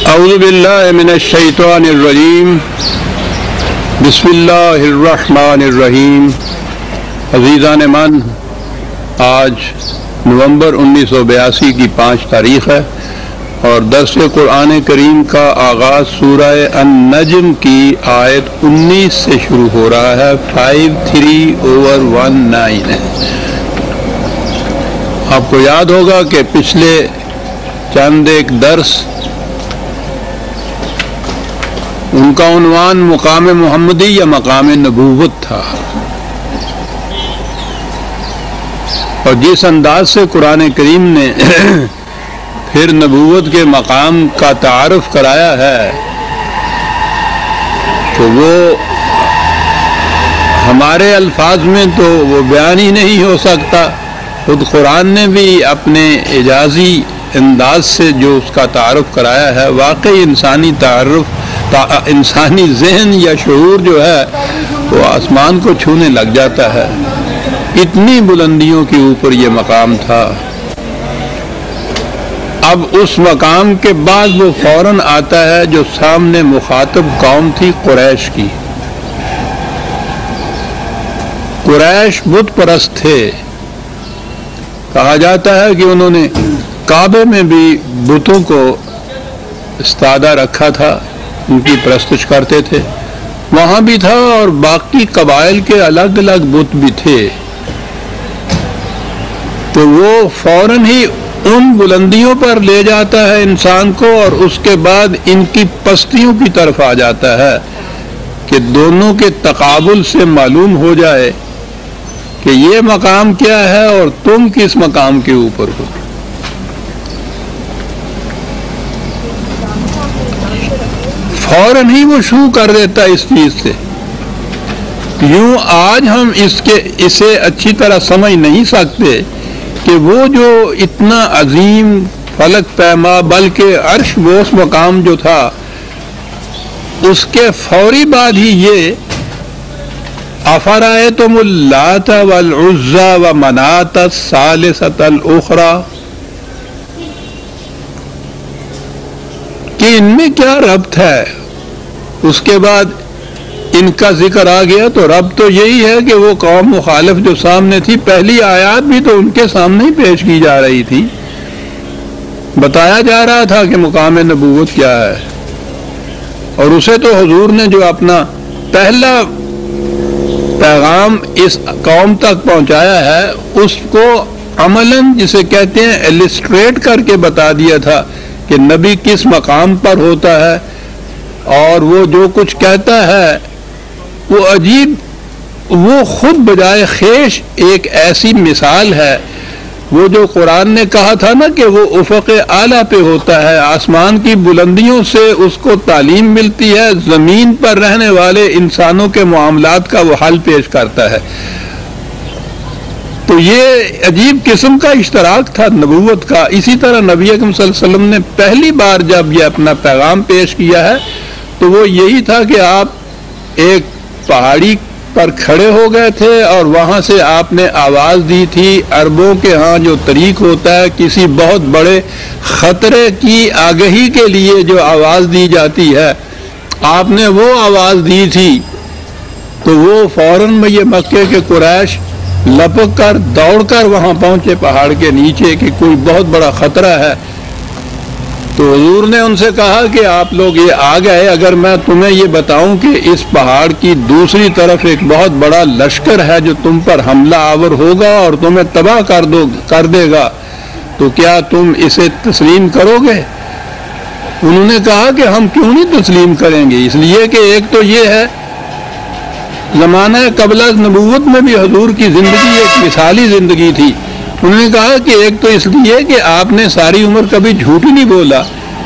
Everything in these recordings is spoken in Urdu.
اعوذ باللہ من الشیطان الرجیم بسم اللہ الرحمن الرحیم۔ عزیزان من، آج نومبر 1982 کی 5 تاریخ ہے اور درس قرآن کریم کا آغاز سورہ النجم کی آیت 19 سے شروع ہو رہا ہے۔ 53/19 ہے۔ آپ کو یاد ہوگا کہ پچھلے چند ایک درس ان کا عنوان مقام محمدی یا مقام نبوت تھا، اور جس انداز سے قرآن کریم نے پھر نبوت کے مقام کا تعارف کرایا ہے تو وہ ہمارے الفاظ میں تو وہ بیان ہی نہیں ہو سکتا۔ خود قرآن نے بھی اپنے اعجازی انداز سے جو اس کا تعارف کرایا ہے، واقعی انسانی ذہن یا شعور جو ہے وہ آسمان کو چھونے لگ جاتا ہے۔ اتنی بلندیوں کے اوپر یہ مقام تھا۔ اب اس مقام کے بعد وہ فوراً آتا ہے جو سامنے مخاطب قوم تھی قریش کی۔ قریش بت پرست تھے، کہا جاتا ہے کہ انہوں نے کعبے میں بھی بتوں کو استادہ رکھا تھا، ان کی پرستش کرتے تھے، وہاں بھی تھا، اور باقی قبائل کے الگ الگ بت بھی تھے۔ تو وہ فوراً ہی ان بلندیوں پر لے جاتا ہے انسان کو، اور اس کے بعد ان کی پستیوں کی طرف آ جاتا ہے کہ دونوں کے تقابل سے معلوم ہو جائے کہ یہ مقام کیا ہے اور تم کس مقام کے اوپر ہو۔ فوراً ہی وہ شروع کر دیتا ہے اس چیز سے۔ یوں آج ہم اسے اچھی طرح سمجھ نہیں سکتے کہ وہ جو اتنا عظیم فلک پیما بلکہ عرش بوس مقام جو تھا، اس کے فوری بعد ہی یہ افرأیتم اللات والعزی ومناۃ الثالثۃ الاخری، کہ ان میں کیا ربط ہے۔ اس کے بعد ان کا ذکر آ گیا تو ربط تو یہی ہے کہ وہ قوم مخالف جو سامنے تھی، پہلی آیات بھی تو ان کے سامنے ہی پیش کی جا رہی تھی، بتایا جا رہا تھا کہ مقام نبوت کیا ہے، اور اسے تو حضور نے جو اپنا پہلا پیغام اس قوم تک پہنچایا ہے، اس کو عملاً جسے کہتے ہیں ایلسٹریٹ کر کے بتا دیا تھا کہ نبی کس مقام پر ہوتا ہے، اور وہ جو کچھ کہتا ہے وہ عجیب، وہ خود بجائے خیش ایک ایسی مثال ہے۔ وہ جو قرآن نے کہا تھا نا کہ وہ افق اعلیٰ پہ ہوتا ہے، آسمان کی بلندیوں سے اس کو تعلیم ملتی ہے، زمین پر رہنے والے انسانوں کے معاملات کا وہ حل پیش کرتا ہے۔ تو یہ عجیب قسم کا اشتراک تھا نبوت کا۔ اسی طرح نبی اکرم صلی اللہ علیہ وسلم نے پہلی بار جب یہ اپنا پیغام پیش کیا ہے تو وہ یہی تھا کہ آپ ایک پہاڑی پر کھڑے ہو گئے تھے، اور وہاں سے آپ نے آواز دی تھی۔ عربوں کے ہاں جو طریق ہوتا ہے کسی بہت بڑے خطرے کی آگہی کے لیے جو آواز دی جاتی ہے، آپ نے وہ آواز دی تھی، تو وہ فوراً میں یہ مکے کے قریش لپک کر دوڑ کر وہاں پہنچے پہاڑ کے نیچے کہ کوئی بہت بڑا خطرہ ہے۔ تو حضور نے ان سے کہا کہ آپ لوگ یہ آ گئے، اگر میں تمہیں یہ بتاؤں کہ اس پہاڑ کی دوسری طرف ایک بہت بڑا لشکر ہے جو تم پر حملہ آور ہوگا اور تمہیں تباہ کر دے گا، تو کیا تم اسے تسلیم کرو گے؟ انہوں نے کہا کہ ہم کیوں نہیں تسلیم کریں گے، اس لیے کہ ایک تو یہ ہے زمانہ قبل از نبوت میں بھی حضور کی زندگی ایک مثالی زندگی تھی۔ انہوں نے کہا کہ ایک تو اس لیے کہ آپ نے ساری عمر کبھی جھوٹ ہی نہیں بولا،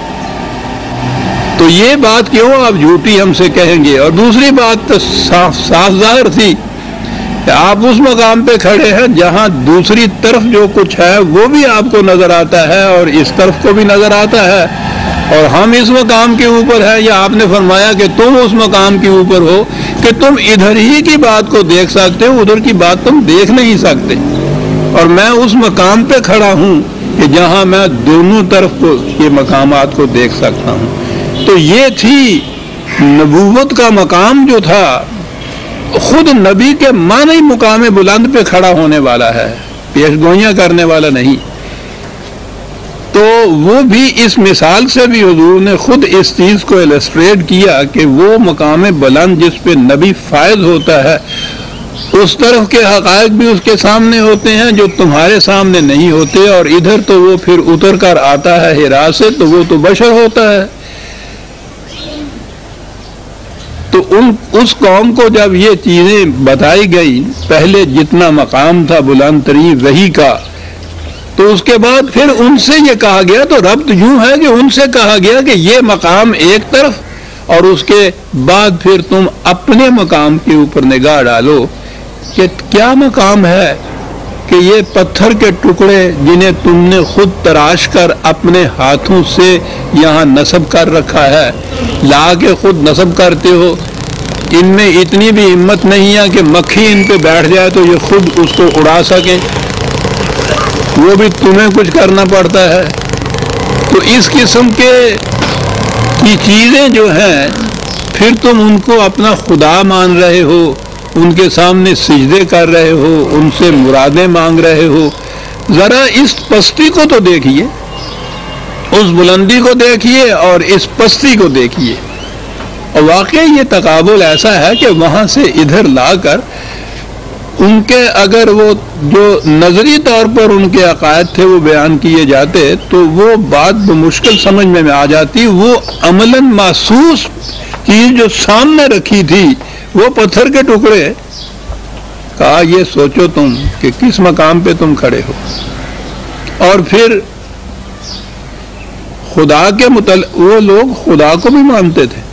تو یہ بات کیوں آپ جھوٹی ہم سے کہیں گے، اور دوسری بات تو صاف ظاہر تھی کہ آپ اس مقام پہ کھڑے ہیں جہاں دوسری طرف جو کچھ ہے وہ بھی آپ کو نظر آتا ہے اور اس طرف کو بھی نظر آتا ہے، اور ہم اس مقام کے اوپر ہیں، یا آپ نے فرمایا کہ تم اس مقام کے اوپر ہو کہ تم ادھر ہی کی بات کو دیکھ سکتے ہو، ادھر کی بات تم دیکھ نہیں سکتے، اور میں اس مقام پہ کھڑا ہوں کہ جہاں میں دونوں طرف کو یہ مقامات کو دیکھ سکتا ہوں۔ تو یہ تھی نبوت کا مقام جو تھا، خود نبی کے معنی مقام بلند پہ کھڑا ہونے والا ہے، پیش گوئیاں کرنے والا نہیں۔ تو وہ بھی اس مثال سے بھی حضور نے خود اس چیز کو السٹریٹ کیا کہ وہ مقام بلند جس پہ نبی فائز ہوتا ہے، اس طرف کے حقائق بھی اس کے سامنے ہوتے ہیں جو تمہارے سامنے نہیں ہوتے، اور ادھر تو وہ پھر اتر کر آتا ہے ہرا سے، تو وہ تو بشر ہوتا ہے۔ تو اس قوم کو جب یہ چیزیں بتائی گئی، پہلے جتنا مقام تھا بلند ترین وحی کا، تو اس کے بعد پھر ان سے یہ کہا گیا، تو ربط یوں ہے کہ ان سے کہا گیا کہ یہ مقام ایک طرف، اور اس کے بعد پھر تم اپنے مقام کے اوپر نگاہ ڈالو کہ کیا مقام ہے کہ یہ پتھر کے ٹکڑے جنہیں تم نے خود تراش کر اپنے ہاتھوں سے یہاں نصب کر رکھا ہے، لا کے خود نصب کرتے ہو، ان میں اتنی بھی ہمت نہیں ہے کہ مکھی ان پہ بیٹھ جائے تو یہ خود اس کو اڑا سکیں، وہ بھی تمہیں کچھ کرنا پڑتا ہے۔ تو اس قسم کی چیزیں جو ہیں، پھر تم ان کو اپنا خدا مان رہے ہو، ان کے سامنے سجدے کر رہے ہو، ان سے مرادیں مانگ رہے ہو۔ ذرا اس پستی کو تو دیکھیے، اس بلندی کو دیکھیے اور اس پستی کو دیکھیے، اور واقعی یہ تقابل ایسا ہے کہ وہاں سے ادھر لا کر ان کے اگر وہ جو نظری طور پر ان کے عقائد تھے وہ بیان کیے جاتے تو وہ بات بمشکل سمجھ میں آ جاتی۔ وہ عملاً محسوس چیز جو سامنے رکھی تھی، وہ پتھر کے ٹکڑے، کہا یہ سوچو تم کہ کس مقام پہ تم کھڑے ہو۔ اور پھر خدا کے متعلق وہ لوگ خدا کو بھی مانتے تھے،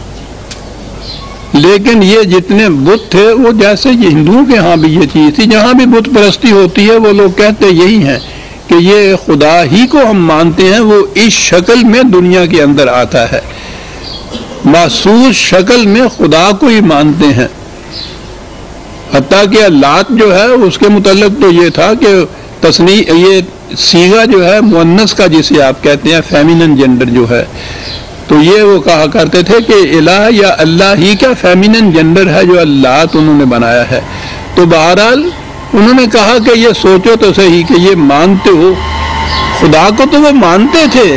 لیکن یہ جتنے بت تھے وہ جیسے یہ ہندوؤں کے ہاں بھی یہ چیز تھی، جہاں بھی بت پرستی ہوتی ہے وہ لوگ کہتے یہی ہیں کہ یہ خدا ہی کو ہم مانتے ہیں، وہ اس شکل میں دنیا کے اندر آتا ہے، محسوس شکل میں خدا کو ہی مانتے ہیں۔ حتیٰ کہ لات جو ہے اس کے متعلق تو یہ تھا کہ یہ صیغہ جو ہے مؤنث کا جسے آپ کہتے ہیں فیمینن جینڈر جو ہے، تو یہ وہ کہا کرتے تھے کہ الہ یا اللہ ہی کا فیمینن جینڈر ہے جو اللہ انہوں نے بنایا ہے۔ تو بہرحال انہوں نے کہا کہ یہ سوچو تو صحیح کہ یہ مانتے ہو خدا کو، تو وہ مانتے تھے۔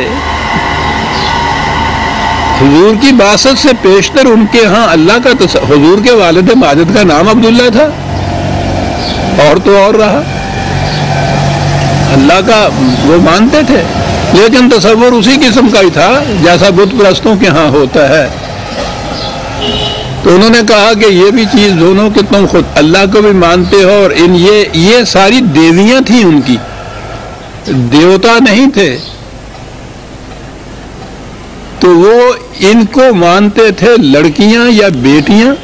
حضور کی بعثت سے پیشتر ان کے ہاں اللہ کا حضور کے والد ماجد کا نام عبداللہ تھا، اور تو اور رہا، اللہ کا وہ مانتے تھے، لیکن تصور اسی قسم کا ہی تھا جیسا بت پرستوں کے ہاں ہوتا ہے۔ تو انہوں نے کہا کہ یہ بھی چیز دونوں کہ تم خود اللہ کو بھی مانتے ہو، اور یہ ساری دیویاں تھیں، ان کی دیوتا نہیں تھے، تو وہ ان کو مانتے تھے لڑکیاں یا بیٹیاں۔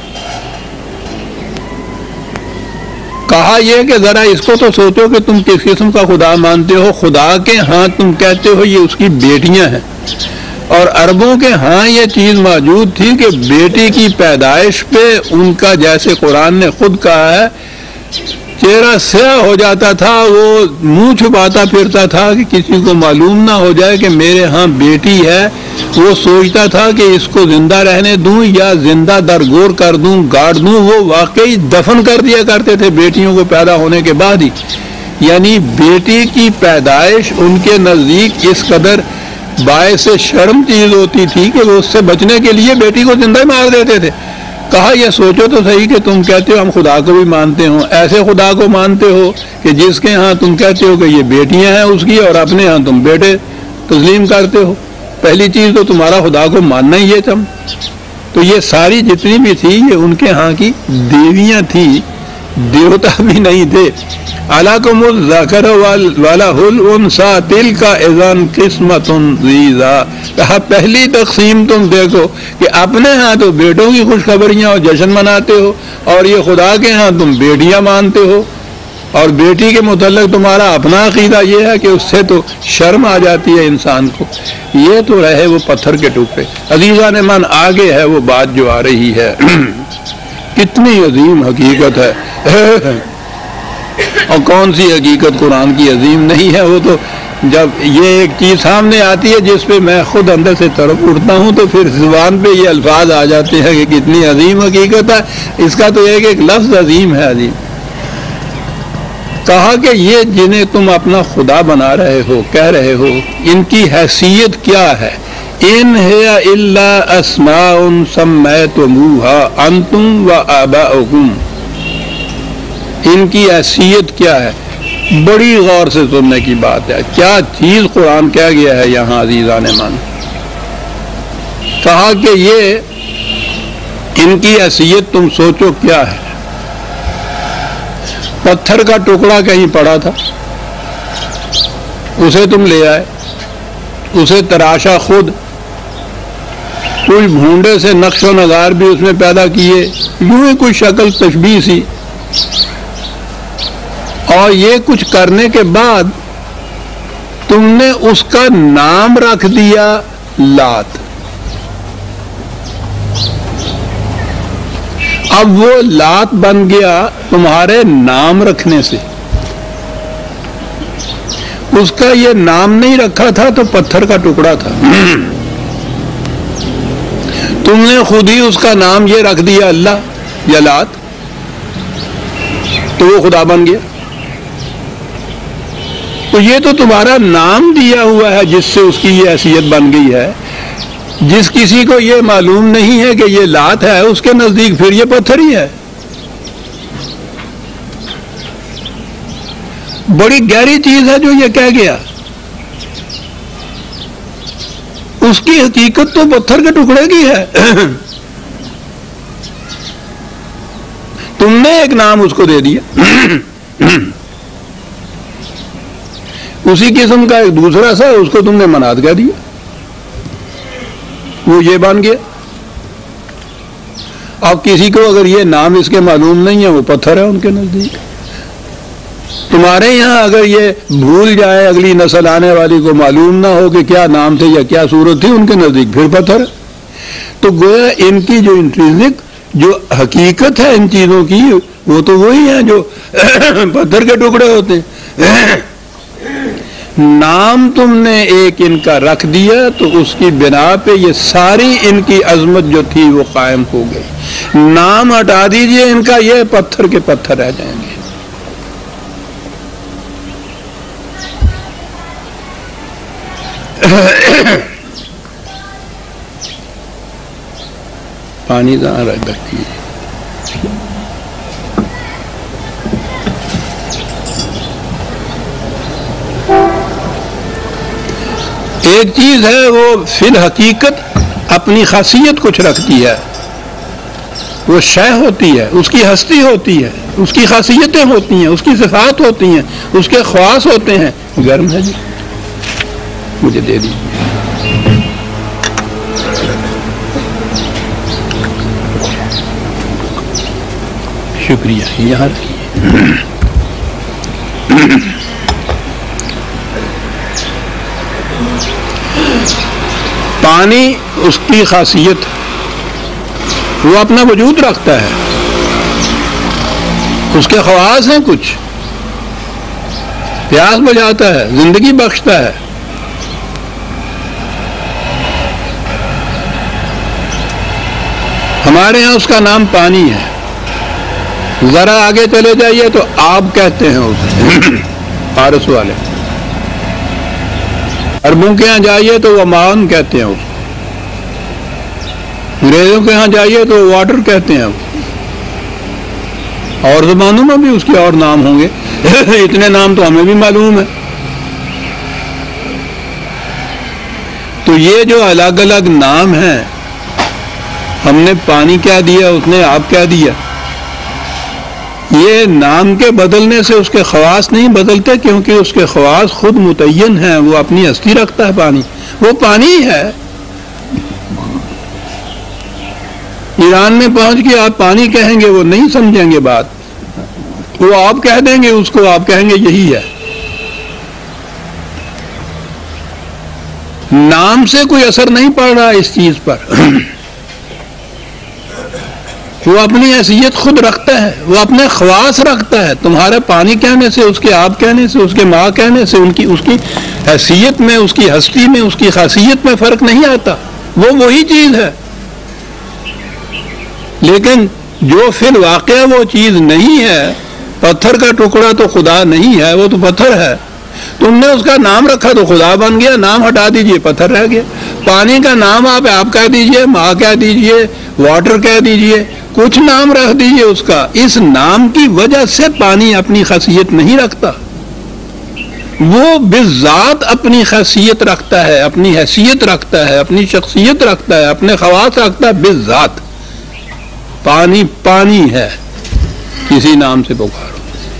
کہا یہ کہ ذرا اس کو تو سوچو کہ تم کس قسم کا خدا مانتے ہو، خدا کے ہاں تم کہتے ہو یہ اس کی بیٹیاں ہیں، اور عربوں کے ہاں یہ چیز موجود تھی کہ بیٹی کی پیدائش پہ ان کا جیسے قرآن نے خود کہا ہے چہرہ سیاہ ہو جاتا تھا، وہ منہ چھپاتا پھرتا تھا کہ کسی کو معلوم نہ ہو جائے کہ میرے ہاں بیٹی ہے۔ وہ سوچتا تھا کہ اس کو زندہ رہنے دوں یا زندہ درگور کر دوں، گاڑ دوں۔ وہ واقعی دفن کر دیا کرتے تھے بیٹیوں کو پیدا ہونے کے بعد ہی، یعنی بیٹی کی پیدائش ان کے نزدیک اس قدر باعث شرم چیز ہوتی تھی کہ وہ اس سے بچنے کے لیے بیٹی کو زندہ مار دیتے تھے۔ کہا یہ سوچو تو صحیح کہ تم کہتے ہو ہم خدا کو بھی مانتے ہو، ایسے خدا کو مانتے ہو کہ جس کے ہاں تم کہتے ہو کہ یہ بیٹیاں ہیں اس کی، اور اپنے ہاں تم بیٹے تسلیم کرتے ہو۔ پہلی چیز تو تمہارا خدا کو ماننا ہی یہ تھا۔ تو یہ ساری جتنی بھی تھی یہ ان کے ہاں کی دیویاں تھیں، دیوتا بھی نہیں تھے۔ عَلَكُمُ الذَّكَرُ وَلَهُ الْأُنثَىٰ تِلْكَ إِذًا قِسْمَةٌ ضِیزَىٰ۔ کہا پہلی تقسیم تم دیکھو کہ اپنے ہاں تو بیٹوں کی خوشخبریاں اور جشن مناتے ہو، اور یہ خدا کے ہاں تم بیٹیاں مانتے ہو، اور بیٹی کے متعلق تمہارا اپنا عقیدہ یہ ہے کہ اس سے تو شرم آ جاتی ہے انسان کو۔ یہ تو رہے وہ پتھر کے ٹکڑے۔ عزیزان من آگے ہے وہ بات جو آ رہی ہے، کتنی عظیم حقیقت ہے، اور کون سی حقیقت قرآن کی عظیم نہیں ہے، وہ تو جب یہ ایک چیز سامنے آتی ہے جس پہ میں خود اندر سے تڑپ اٹھتا ہوں تو پھر زبان پہ یہ الفاظ آ جاتے ہیں کہ کتنی عظیم حقیقت ہے. اس کا تو ایک لفظ عظیم ہے. عظیم کہا کہ یہ جنہیں تم اپنا خدا بنا رہے ہو، کہہ رہے ہو، ان کی حیثیت کیا ہے؟ ان ہے الا اسماء سمیتموها انتم وآباؤکم. ان کی حیثیت کیا ہے؟ بڑی غور سے سننے کی بات ہے. کیا چیز قرآن کہہ گیا ہے یہاں عزیزان من. کہا کہ یہ ان کی حیثیت تم سوچو کیا ہے. پتھر کا ٹکڑا کہیں پڑا تھا، اسے تم لے آئے، اسے تراشا خود، کوئی بھونڈے سے نقش و نگار بھی اس میں پیدا کیے، یوں ہی کوئی شکل تشبیہ سی، اور یہ کچھ کرنے کے بعد تم نے اس کا نام رکھ دیا لات. اب وہ لات بن گیا تمہارے نام رکھنے سے. اس کا یہ نام نہیں رکھا تھا تو پتھر کا ٹکڑا تھا. تم نے خود ہی اس کا نام یہ رکھ دیا اللہ یا لات، تو وہ خدا بن گیا. تو یہ تو تمہارا نام دیا ہوا ہے جس سے اس کی یہ حیثیت بن گئی ہے. جس کسی کو یہ معلوم نہیں ہے کہ یہ لات ہے، اس کے نزدیک پھر یہ پتھر ہی ہے. بڑی گہری چیز ہے جو یہ کہہ گیا. اس کی حقیقت تو پتھر کے ٹکڑے کی ہے. تم نے ایک نام اس کو دے دیا. اسی قسم کا ایک دوسرا سا اس کو تم نے مناد کہہ دیا، وہ یہ بن گیا. اب کسی کو اگر یہ نام اس کے معلوم نہیں ہے، وہ پتھر ہے ان کے نزدیک. تمہارے یہاں اگر یہ بھول جائے، اگلی نسل آنے والی کو معلوم نہ ہو کہ کیا نام تھے یا کیا صورت تھی، ان کے نزدیک پھر پتھر. تو گویا ان کی جو انٹرینسک جو حقیقت ہے ان چیزوں کی، وہ تو وہی ہے جو پتھر کے ٹکڑے ہوتے ہیں. نام تم نے ایک ان کا رکھ دیا تو اس کی بنا پہ یہ ساری ان کی عظمت جو تھی وہ قائم ہو گئی. نام ہٹا دیجئے ان کا، یہ پتھر کے پتھر رہ جائیں گے. پانی ذرا رکھیے. ایک چیز ہے وہ فی الحقیقت اپنی خاصیت کچھ رکھتی ہے، وہ شے ہوتی ہے، اس کی ہستی ہوتی ہے، اس کی خاصیتیں ہوتی ہیں، اس کی صفات ہوتی ہیں، اس کے خواص ہوتے ہیں. گرم ہے جی، مجھے دے دیجیے. شکریہ. یہاں رکھیے. پانی اس کی خاصیت، وہ اپنا وجود رکھتا ہے، اس کے خواص ہیں کچھ. پیاس بجھاتا ہے، زندگی بخشتا ہے. ہمارے ہاں اس کا نام پانی ہے. ذرا آگے چلے جائیے تو آب کہتے ہیں اسے فارس والے. عربوں کے ہاں جائیے تو وہ مان کہتے ہیں اس کو. انگریزوں کے ہاں جائیے تو واٹر کہتے ہیں. اور زبانوں میں بھی اس کے اور نام ہوں گے. اتنے نام تو ہمیں بھی معلوم ہے. تو یہ جو الگ الگ نام ہیں، ہم نے پانی کہہ دیا، اس نے آب کہہ دیا. یہ نام کے بدلنے سے اس کے خواص نہیں بدلتے، کیونکہ اس کے خواص خود متعین ہیں، وہ اپنی ہستی رکھتا ہے. پانی وہ پانی ہے. ایران میں پہنچ کے آپ پانی کہیں گے وہ نہیں سمجھیں گے بات. وہ آپ کہہ دیں گے اس کو، آپ کہیں گے یہی ہے. نام سے کوئی اثر نہیں پڑ رہا اس چیز پر. وہ اپنی حیثیت خود رکھتا ہے، وہ اپنے خواص رکھتا ہے. تمہارے پانی کہنے سے، اس کے آب کہنے سے، اس کے ماں کہنے سے، اس کی حیثیت میں، اس کی ہستی میں، اس کی خاصیت میں فرق نہیں آتا، وہ وہی چیز ہے. لیکن جو فی الواقع وہ چیز نہیں ہے، پتھر کا ٹکڑا تو خدا نہیں ہے، وہ تو پتھر ہے. تم نے اس کا نام رکھا تو خدا بن گیا، نام ہٹا دیجئے پتھر رہ گیا. پانی کا نام آپ کہہ دیجئے، ماں کہہ دیجئے، واٹر کہہ دیجئے، کچھ نام رکھ دیجئے اس کا. اس نام کی وجہ سے پانی اپنی خاصیت نہیں رکھتا، وہ بذات اپنی خاصیت رکھتا ہے، اپنی حیثیت رکھتا ہے، اپنی شخصیت رکھتا ہے، اپنے خواص رکھتا ہے بذات. پانی پانی ہے، کسی نام سے پکارو.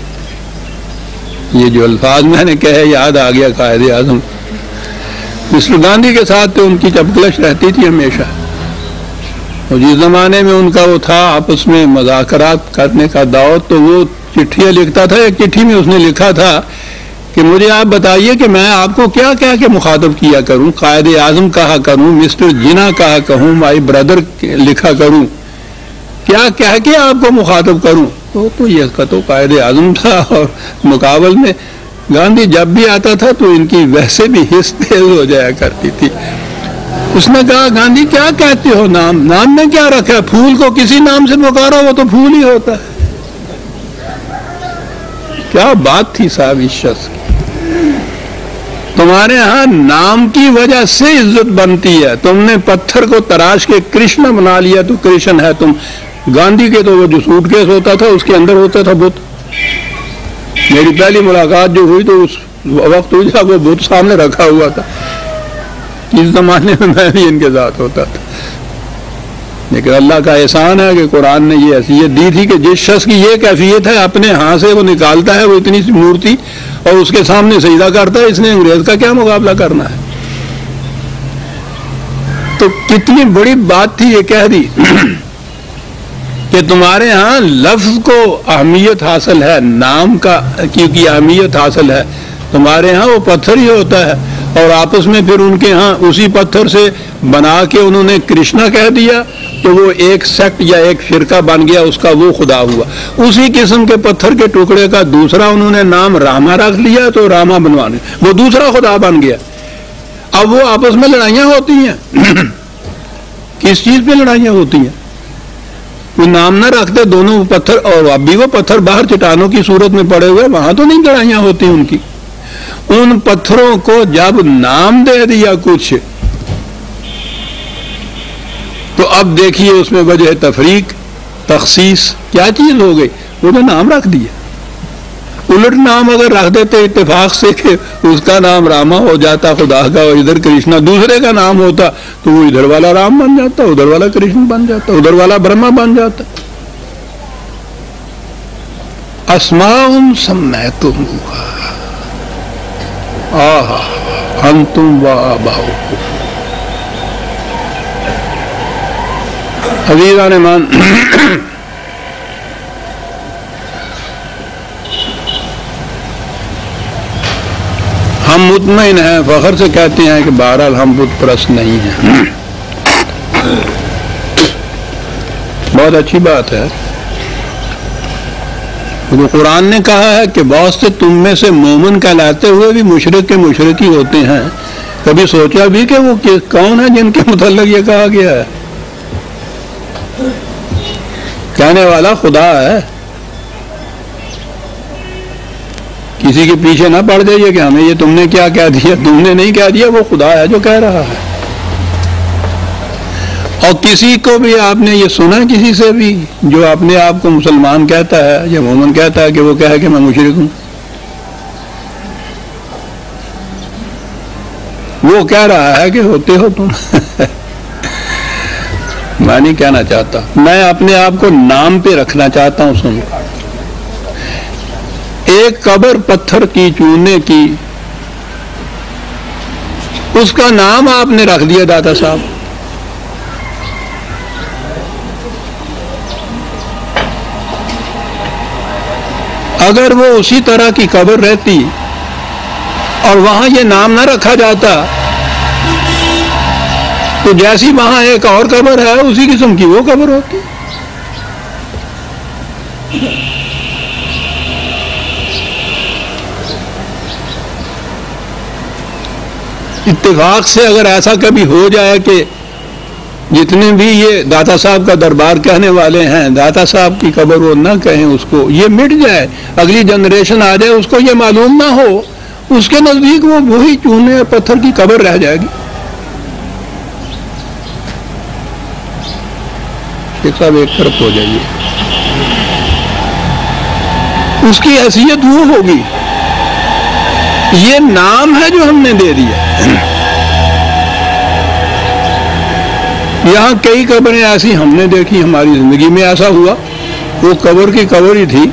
یہ جو الفاظ میں نے کہے یاد آ گیا قائد اعظم مسٹر گاندھی کے ساتھ تو ان کی چپکلش رہتی تھی ہمیشہ. اور جس زمانے میں ان کا وہ تھا آپس میں مذاکرات کرنے کا دور، تو وہ چٹھیاں لکھتا تھا. ایک چٹھی میں اس نے لکھا تھا کہ مجھے آپ بتائیے کہ میں آپ کو کیا کیا کہ مخاطب کیا کروں، قائد اعظم کہا کروں، مسٹر جناح کہا کہوں، مائی بردر لکھا کروں، کیا کہہ کے آپ کو مخاطب کروں. تو یہ کا تو قائد اعظم تھا، اور مقابل میں گاندھی جب بھی آتا تھا تو ان کی ویسے بھی حس تیز ہو جایا کرتی تھی. اس نے کہا گاندھی کیا کہتے ہو، نام میں کیا رکھا ہے، پھول کو کسی نام سے پکارو وہ تو پھول ہی ہوتا ہے. کیا بات تھی صاحب اس شخص کی. تمہارے ہاں نام کی وجہ سے عزت بنتی ہے. تم نے پتھر کو تراش کے کرشن بنا لیا تو کرشن ہے تم. گاندھی کے تو وہ جو سوٹ کیس ہوتا تھا اس کے اندر ہوتا تھا بت. میری پہلی ملاقات جو ہوئی تو اس وقت ہوئی جب وہ بت سامنے رکھا ہوا تھا. اس زمانے میں میں بھی ان کے ساتھ ہوتا تھا. لیکن اللہ کا احسان ہے کہ قرآن نے یہ حیثیت دی تھی کہ جس شخص کی یہ کیفیت ہے اپنے ہاں سے وہ نکالتا ہے وہ اتنی سی مورتی اور اس کے سامنے سجدہ کرتا ہے. اس نے انگریز کا کیا مقابلہ کرنا ہے. تو کتنی بڑی بات تھی یہ کہہ دی کہ تمہارے ہاں لفظ کو اہمیت حاصل ہے، نام کا کیونکہ اہمیت حاصل ہے. تمہارے ہاں وہ پتھر ہی ہوتا ہے، اور آپس میں پھر ان کے ہاں اسی پتھر سے بنا کے انہوں نے کرشنا کہہ دیا تو وہ ایک سیکٹ یا ایک فرقہ بن گیا، اس کا وہ خدا ہوا. اسی قسم کے پتھر کے ٹکڑے کا دوسرا انہوں نے نام راما رکھ لیا تو راما بنوانے وہ دوسرا خدا بن گیا. اب وہ آپس میں لڑائیاں ہوتی ہیں. کس چیز پہ لڑائیاں ہوتی ہیں؟ وہ نام نہ رکھتے دونوں پتھر، اور اب بھی وہ پتھر باہر چٹانوں کی صورت میں پڑے ہوئے، وہاں تو نہیں لڑائیاں ہوتی ان کی. ان پتھروں کو جب نام دے دیا کچھ تو اب دیکھیے اس میں وجہ تفریق تخصیص کیا چیز ہو گئی. وہ تو نام رکھ دیا. الٹ نام اگر رکھ دیتے اتفاق سے کہ اس کا نام راما ہو جاتا خدا کا اور ادھر کرشنا دوسرے کا نام ہوتا تو وہ ادھر والا رام بن جاتا، ادھر والا کرشن بن جاتا، ادھر والا برہما بن جاتا. اسماء سمیتموہا انتم وآباؤکم. عزیزان ایمان، ہم مطمئن ہیں، فخر سے کہتے ہیں کہ بہرحال ہم بت پرست نہیں ہیں. بہت اچھی بات ہے. تو قرآن نے کہا ہے کہ بہت سے تم میں سے مومن کہلاتے ہوئے بھی مشرک کے مشرک ہی ہوتے ہیں. کبھی سوچا بھی کہ وہ کون ہے جن کے متعلق یہ کہا گیا ہے؟ کہنے والا خدا ہے. کسی کے پیچھے نہ پڑ جائیے کہ ہمیں یہ تم نے کیا کہہ دیا. تم نے نہیں کہہ دیا، وہ خدا ہے جو کہہ رہا ہے. اور کسی کو بھی آپ نے یہ سنا کسی سے بھی جو اپنے آپ کو مسلمان کہتا ہے یا مومن کہتا ہے کہ وہ کہے کہ میں مشرک ہوں؟ وہ کہہ رہا ہے کہ ہوتے ہو تم. میں نہیں کہنا چاہتا، میں اپنے آپ کو نام پہ رکھنا چاہتا ہوں. سن، ایک قبر پتھر کی چونے کی، اس کا نام آپ نے رکھ دیا داتا صاحب. اگر وہ اسی طرح کی قبر رہتی اور وہاں یہ نام نہ رکھا جاتا تو جیسی وہاں ایک اور قبر ہے اسی قسم کی وہ قبر ہوتی. اتفاق سے اگر ایسا کبھی ہو جائے کہ جتنے بھی یہ داتا صاحب کا دربار کہنے والے ہیں داتا صاحب کی قبر وہ نہ کہیں اس کو، یہ مٹ جائے، اگلی جنریشن آ جائے اس کو یہ معلوم نہ ہو، اس کے نزدیک وہ وہی چونے اور پتھر کی قبر رہ جائے گی۔ شیخ صاحب ایک طرف ہو جائیے، اس کی حیثیت وہ ہوگی، یہ نام ہے جو ہم نے دے دیا۔ یہاں کئی قبریں ایسی ہم نے دیکھی، ہماری زندگی میں ایسا ہوا، وہ قبر کی قبر ہی تھی،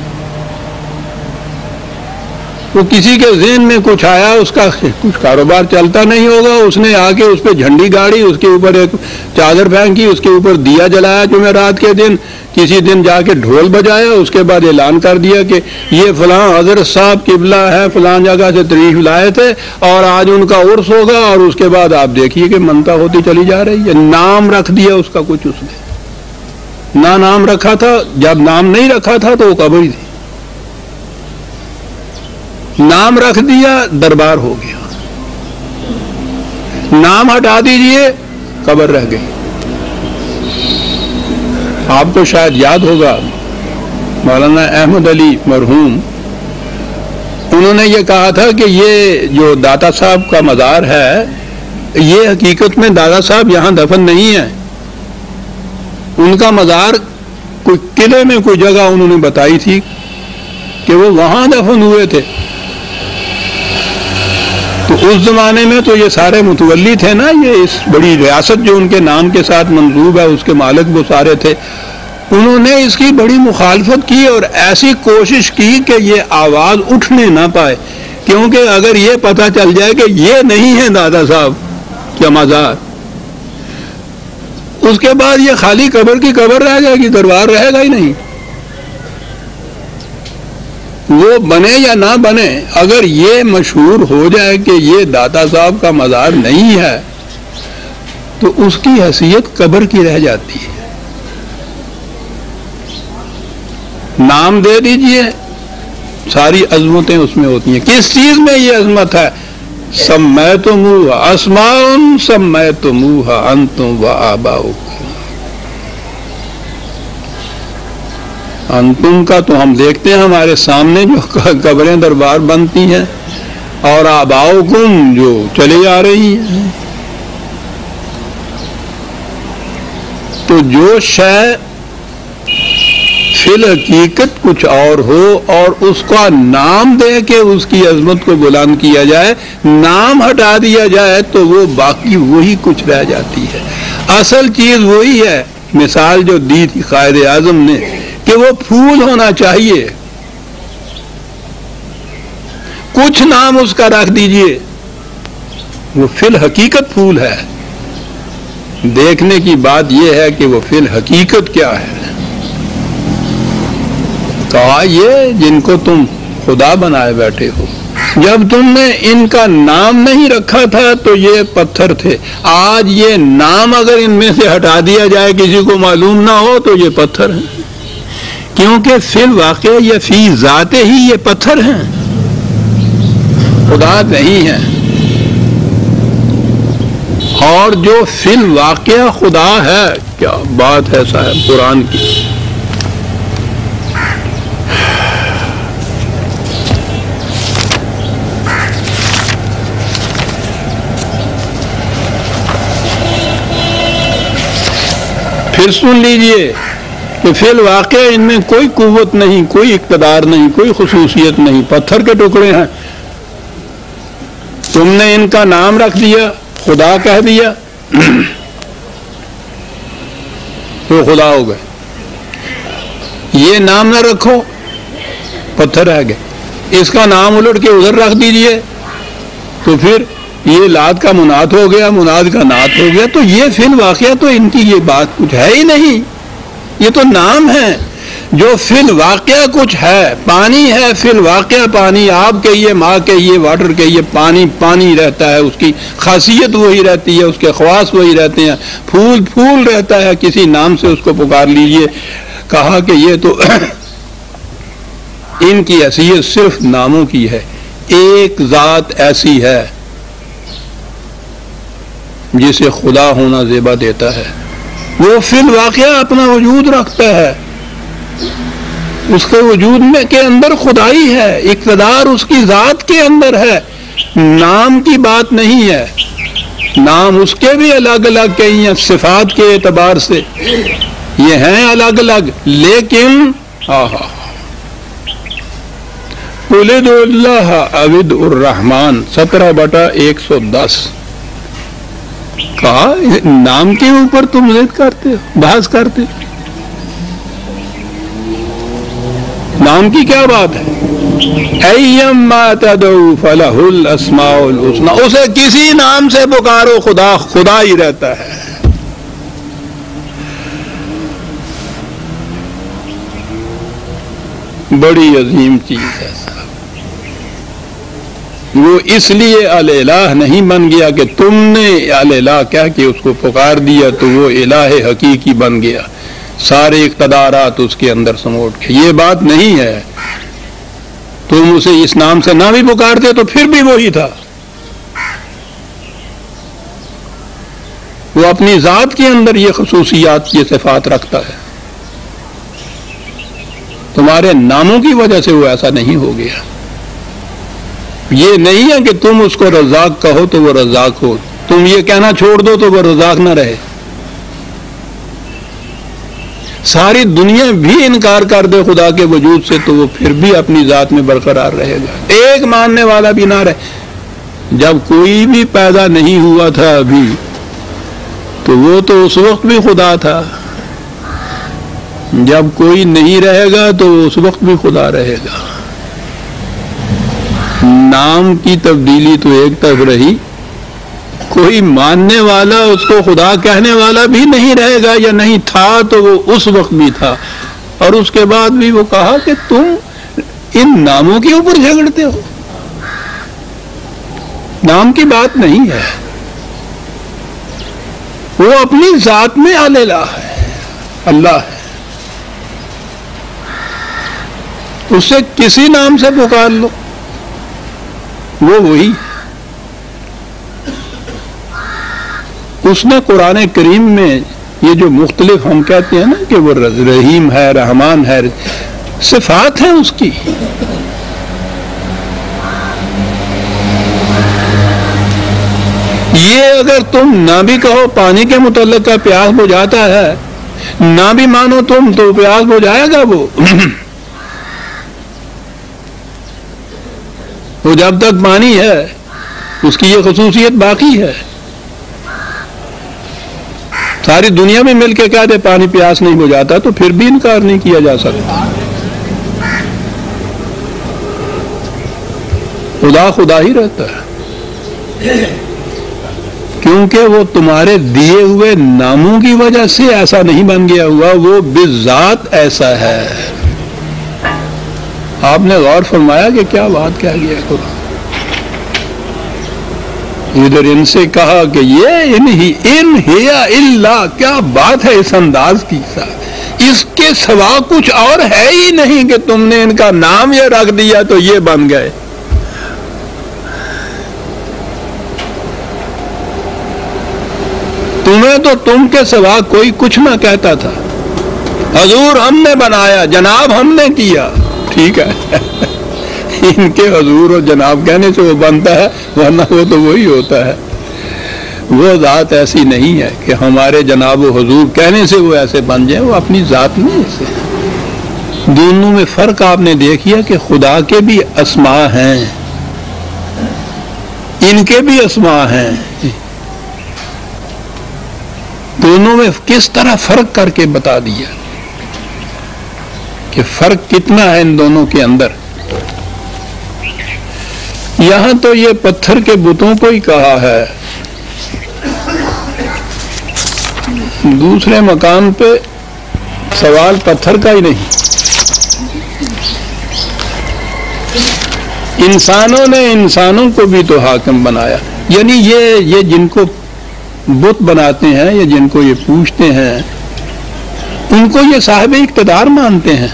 وہ کسی کے ذہن میں کچھ آیا، اس کا کچھ کاروبار چلتا نہیں ہوگا، اس نے آ کے اس پہ جھنڈی گاڑی، اس کے اوپر ایک چادر پھینکی، اس کے اوپر دیا جلایا جمعرات کے دن، کسی دن جا کے ڈھول بجایا، اس کے بعد اعلان کر دیا کہ یہ فلاں حضرت صاحب قبلہ ہے، فلاں جگہ سے تشریف لائے تھے اور آج ان کا عرس ہوگا، اور اس کے بعد آپ دیکھیے کہ منتا ہوتی چلی جا رہی ہے۔ نام رکھ دیا اس کا کچھ، اس نے نہ نام رکھا تھا، جب نام نہیں رکھا تھا تو وہ قبر ہی تھی، نام رکھ دیا دربار ہو گیا، نام ہٹا دیجئے قبر رہ گئی۔ آپ کو شاید یاد ہوگا مولانا احمد علی مرحوم، انہوں نے یہ کہا تھا کہ یہ جو داتا صاحب کا مزار ہے یہ حقیقت میں دادا صاحب یہاں دفن نہیں ہے، ان کا مزار کوئی قلعے میں کوئی جگہ انہوں نے بتائی تھی کہ وہ وہاں دفن ہوئے تھے۔ تو اس زمانے میں تو یہ سارے متولی تھے نا، یہ اس بڑی ریاست جو ان کے نام کے ساتھ منسوب ہے اس کے مالک وہ سارے تھے، انہوں نے اس کی بڑی مخالفت کی اور ایسی کوشش کی کہ یہ آواز اٹھنے نہ پائے، کیونکہ اگر یہ پتہ چل جائے کہ یہ نہیں ہے دادا صاحب کیا مزار، اس کے بعد یہ خالی قبر کی قبر رہ جائے گی، دربار رہے گا ہی نہیں۔ وہ بنے یا نہ بنے، اگر یہ مشہور ہو جائے کہ یہ داتا صاحب کا مزار نہیں ہے تو اس کی حیثیت قبر کی رہ جاتی ہے۔ نام دے دیجئے، ساری عظمتیں اس میں ہوتی ہیں۔ کس چیز میں یہ عظمت ہے؟ سمیتموہا اسماء سمیتموہا انتم وآباؤکم، انتم کا تو ہم دیکھتے ہیں ہمارے سامنے جو قبریں دربار بنتی ہیں، اور آباؤکم جو چلی آ رہی ہیں۔ تو جو شے فی الحقیقت کچھ اور ہو اور اس کا نام دے کے اس کی عظمت کو بلند کیا جائے، نام ہٹا دیا جائے تو وہ باقی وہی کچھ رہ جاتی ہے۔ اصل چیز وہی ہے، مثال جو دی تھی قائد اعظم نے کہ وہ پھول ہونا چاہیے، کچھ نام اس کا رکھ دیجئے، وہ فی الحقیقت پھول ہے۔ دیکھنے کی بات یہ ہے کہ وہ فی الحقیقت کیا ہے۔ کہا یہ جن کو تم خدا بنائے بیٹھے ہو، جب تم نے ان کا نام نہیں رکھا تھا تو یہ پتھر تھے، آج یہ نام اگر ان میں سے ہٹا دیا جائے کسی کو معلوم نہ ہو تو یہ پتھر ہیں، کیونکہ فی الواقع یہ فی ذات ہی یہ پتھر ہیں، خدا نہیں ہے۔ اور جو فی الواقع خدا ہے، کیا بات ہے صاحب قرآن کی۔ پھر سن لیجئے کہ فی الواقع ان میں کوئی قوت نہیں، کوئی اقتدار نہیں، کوئی خصوصیت نہیں، پتھر کے ٹکڑے ہیں، تم نے ان کا نام رکھ دیا، خدا کہہ دیا تو خدا ہو گئے، یہ نام نہ رکھو پتھر رہ گئے، اس کا نام الٹ کے ادھر رکھ دیجئے تو پھر یہ لات کا مناد ہو گیا، مناد کا نعت ہو گیا، تو یہ فی الواقع تو ان کی یہ بات کچھ ہے ہی نہیں، یہ تو نام ہے۔ جو فی الواقع کچھ ہے، پانی ہے فی الواقع، پانی آپ کہیے، ماں کہیے، واٹر کہیے، پانی پانی رہتا ہے، اس کی خاصیت وہی رہتی ہے، اس کے خواص وہی رہتے ہیں، پھول پھول رہتا ہے، کسی نام سے اس کو پکار لیجئے۔ کہا کہ یہ تو ان کی حیثیت صرف ناموں کی ہے، ایک ذات ایسی ہے جسے خدا ہونا زیبا دیتا ہے، وہ فی الواقعہ اپنا وجود رکھتا ہے، اس کے وجود میں کے اندر خدائی ہے، اقتدار اس کی ذات کے اندر ہے، نام کی بات نہیں ہے، نام اس کے بھی الگ الگ کئی ہیں، صفات کے اعتبار سے یہ ہیں الگ الگ، لیکن قل ادعوا اللہ او ادعوا الرحمن 17/110 کہا نام کے اوپر تم ضد کرتے ہو، بحث کرتے ہو، نام کی کیا بات ہے؟ ایما تدعو فلہ الاسماء الحسنی، اسے کسی نام سے پکارو، خدا خدا ہی رہتا ہے۔ بڑی عظیم چیز ہے صاحب، وہ اس لیے الہ نہیں بن گیا کہ تم نے الہ کہہ کے اس کو پکار دیا تو وہ الہ حقیقی بن گیا، سارے اقتدارات اس کے اندر سموٹ کے، یہ بات نہیں ہے۔ تم اسے اس نام سے نہ بھی پکارتے تو پھر بھی وہی تھا، وہ اپنی ذات کے اندر یہ خصوصیات، یہ صفات رکھتا ہے، تمہارے ناموں کی وجہ سے وہ ایسا نہیں ہو گیا۔ یہ نہیں ہے کہ تم اس کو رزاق کہو تو وہ رزاق ہو، تم یہ کہنا چھوڑ دو تو وہ رزاق نہ رہے، ساری دنیا بھی انکار کر دے خدا کے وجود سے تو وہ پھر بھی اپنی ذات میں برقرار رہے گا، ایک ماننے والا بھی نہ رہے۔ جب کوئی بھی پیدا نہیں ہوا تھا ابھی تو وہ تو اس وقت بھی خدا تھا، جب کوئی نہیں رہے گا تو اس وقت بھی خدا رہے گا۔ نام کی تبدیلی تو ایک طرف رہی، کوئی ماننے والا اس کو خدا کہنے والا بھی نہیں رہے گا، یا نہیں تھا تو وہ اس وقت بھی تھا، اور اس کے بعد بھی وہ کہا کہ تم ان ناموں کے اوپر جھگڑتے ہو، نام کی بات نہیں ہے، وہ اپنی ذات میں الہ ہے، اللہ ہے، اسے کسی نام سے پکار لو وہ وہی۔ اس نے قرآن کریم میں یہ جو مختلف ہم کہتے ہیں نا کہ وہ رحیم ہے، رحمان ہے، صفات ہیں اس کی، یہ اگر تم نہ بھی کہو پانی کے متعلق کا پیاس بجھاتا ہے، نہ بھی مانو تم تو پیاس بجھائے گا وہ جب تک پانی ہے اس کی یہ خصوصیت باقی ہے۔ ساری دنیا میں مل کے کہتے پانی پیاس نہیں بجھاتا تو پھر بھی انکار نہیں کیا جا سکتا، خدا خدا ہی رہتا ہے، کیونکہ وہ تمہارے دیے ہوئے ناموں کی وجہ سے ایسا نہیں بن گیا ہوا، وہ بذات ایسا ہے۔ آپ نے غور فرمایا کہ کیا بات کہہ گیا خدا، ادھر ان سے کہا کہ یہ ان ہی الا، کیا بات ہے اس انداز کی، اس کے سوا کچھ اور ہے ہی نہیں کہ تم نے ان کا نام یہ رکھ دیا تو یہ بن گئے۔ تمہیں تو تم کے سوا کوئی کچھ نہ کہتا تھا، حضور ہم نے بنایا، جناب ہم نے کیا، ٹھیک ہے ان کے حضور اور جناب کہنے سے وہ بنتا ہے، ورنہ وہ تو وہی ہوتا ہے۔ وہ ذات ایسی نہیں ہے کہ ہمارے جناب و حضور کہنے سے وہ ایسے بن جائیں، وہ اپنی ذات میں ایسے ہیں۔ دونوں میں فرق آپ نے دیکھیا کہ خدا کے بھی اسماء ہیں، ان کے بھی اسماء ہیں، دونوں میں کس طرح فرق کر کے بتا دیا کہ فرق کتنا ہے ان دونوں کے اندر۔ یہاں تو یہ پتھر کے بتوں کو ہی کہا ہے، دوسرے مقام پہ سوال پتھر کا ہی نہیں، انسانوں نے انسانوں کو بھی تو حاکم بنایا، یعنی یہ جن کو بت بناتے ہیں یا جن کو یہ پوچھتے ہیں ان کو یہ صاحب اقتدار مانتے ہیں،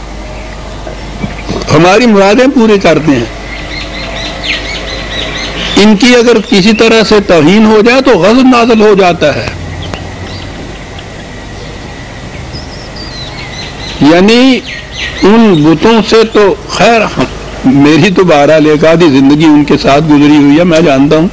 ہماری مرادیں پورے کرتے ہیں، ان کی اگر کسی طرح سے توہین ہو جائے تو غضب نازل ہو جاتا ہے. یعنی ان بتوں سے تو خیر میری تو بہرحال ایک آدھی زندگی ان کے ساتھ گزری ہوئی ہے، میں جانتا ہوں.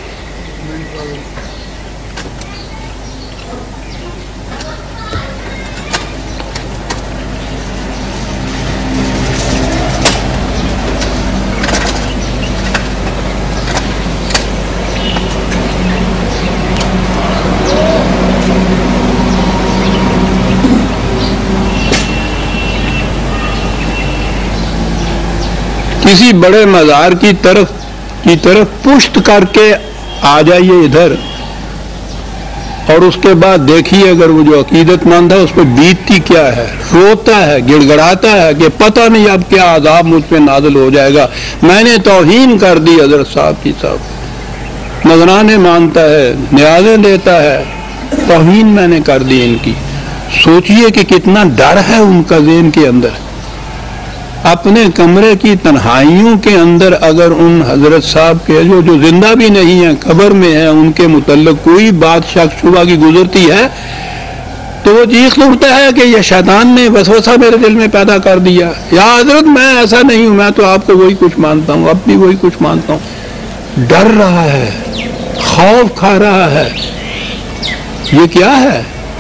کسی بڑے مزار کی طرف پشت کر کے آ جائیے ادھر، اور اس کے بعد دیکھیے اگر وہ جو عقیدت مند ہے اس پہ بیتتی کیا ہے، روتا ہے، گڑ گڑاتا ہے کہ پتہ نہیں اب کیا عذاب مجھ پہ نازل ہو جائے گا، میں نے توہین کر دی حضرت صاحب کی. صاحب نذرانے مانگتا ہے، نیازیں دیتا ہے، توہین میں نے کر دی ان کی. سوچئے کہ کتنا ڈر ہے ان کا ذہن کے اندر. اپنے کمرے کی تنہائیوں کے اندر اگر ان حضرت صاحب کے جو زندہ بھی نہیں ہیں، قبر میں ہیں، ان کے متعلق کوئی بات شک شبہ کی گزرتی ہے تو وہ چیخ اٹھتا ہے کہ یہ شیطان نے وسوسہ میرے دل میں پیدا کر دیا، یا حضرت میں ایسا نہیں ہوں، میں تو آپ کو وہی کچھ مانتا ہوں، اب بھی وہی کچھ مانتا ہوں. ڈر رہا ہے، خوف کھا رہا ہے. یہ کیا ہے؟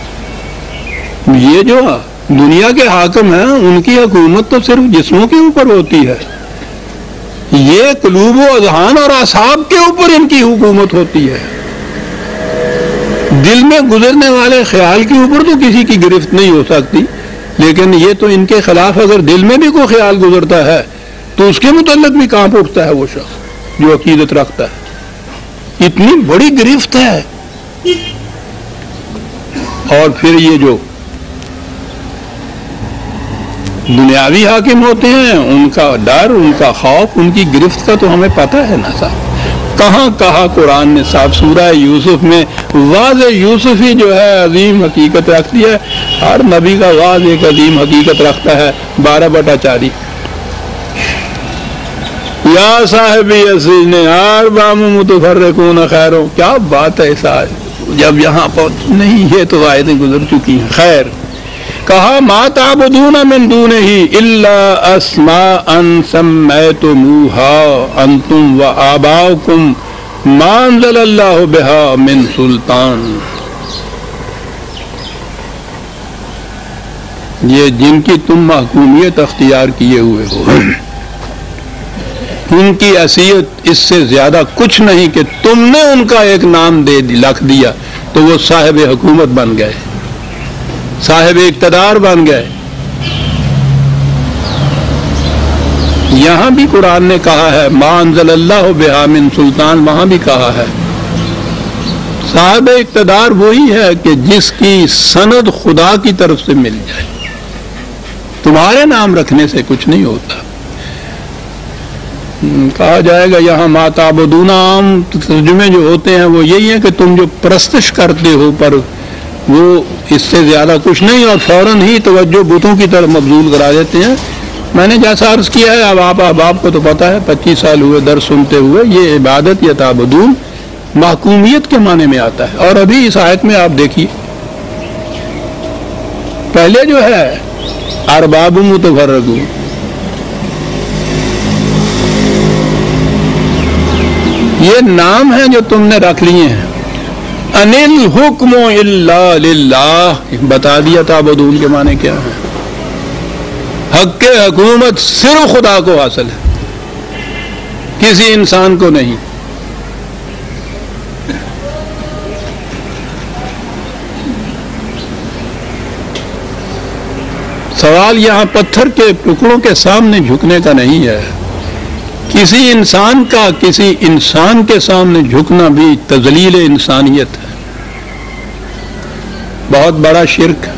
یہ جو دنیا کے حاکم ہیں ان کی حکومت تو صرف جسموں کے اوپر ہوتی ہے، یہ قلوب و اذہان اور اعصاب کے اوپر ان کی حکومت ہوتی ہے. دل میں گزرنے والے خیال کے اوپر تو کسی کی گرفت نہیں ہو سکتی، لیکن یہ تو ان کے خلاف اگر دل میں بھی کوئی خیال گزرتا ہے تو اس کے متعلق بھی کانپ اٹھتا ہے وہ شخص جو عقیدت رکھتا ہے. اتنی بڑی گرفت ہے. اور پھر یہ جو دنیاوی حاکم ہوتے ہیں ان کا ڈر، ان کا خوف، ان کی گرفت کا تو ہمیں پتہ ہے نا صاحب. کہاں کہا قرآن نے صاحب سورہ یوسف میں واضح یوسف ہی جو ہے عظیم حقیقت رکھتی ہے. ہر نبی کا واضح ایک عظیم حقیقت رکھتا ہے. 12/4 یا صاحبی السجن ارباب متفرقون خیر. کیا بات ہے صاحب، جب یہاں پہنچ نہیں، یہ تو آیتیں گزر چکی ہیں. خیر کہا ما تعبدون من دونه الا اسماء سمیتموها انتم وآباؤکم ما انزل اللہ بها من سلطان. یہ جن کی تم محکومیت اختیار کیے ہوئے ہو، ان کی حیثیت اس سے زیادہ کچھ نہیں کہ تم نے ان کا ایک نام لکھ دیا تو وہ صاحب حکومت بن گئے، صاحب اقتدار بن گئے. یہاں بھی قرآن نے کہا ہے ما انزل اللہ بہا من سلطان، وہاں بھی کہا ہے صاحب اقتدار وہی ہے کہ جس کی سند خدا کی طرف سے مل جائے. تمہارے نام رکھنے سے کچھ نہیں ہوتا. کہا جائے گا یہاں ما تعبدون، عام ترجمے جو ہوتے ہیں وہ یہی ہیں کہ تم جو پرستش کرتے ہو، پر وہ اس سے زیادہ کچھ نہیں، اور فوراً ہی توجہ بتوں کی طرف مبذول کرا دیتے ہیں. میں نے جیسا عرض کیا ہے، اب آپ احباب کو تو پتہ ہے، 25 سال ہوئے درس سنتے ہوئے، یہ عبادت یا تعبدون محکومیت کے معنی میں آتا ہے. اور ابھی اس آیت میں آپ دیکھیے پہلے جو ہے ارباب متفرقون، یہ نام ہیں جو تم نے رکھ لیے ہیں. ان الحکم الا للہ، بتا دیا تعبدون کے معنی کیا ہے. حق حکومت صرف خدا کو حاصل ہے، کسی انسان کو نہیں. سوال یہاں پتھر کے ٹکڑوں کے سامنے جھکنے کا نہیں ہے. کسی انسان کا کسی انسان کے سامنے جھکنا بھی تذلیل انسانیت ہے، بہت بڑا شرک.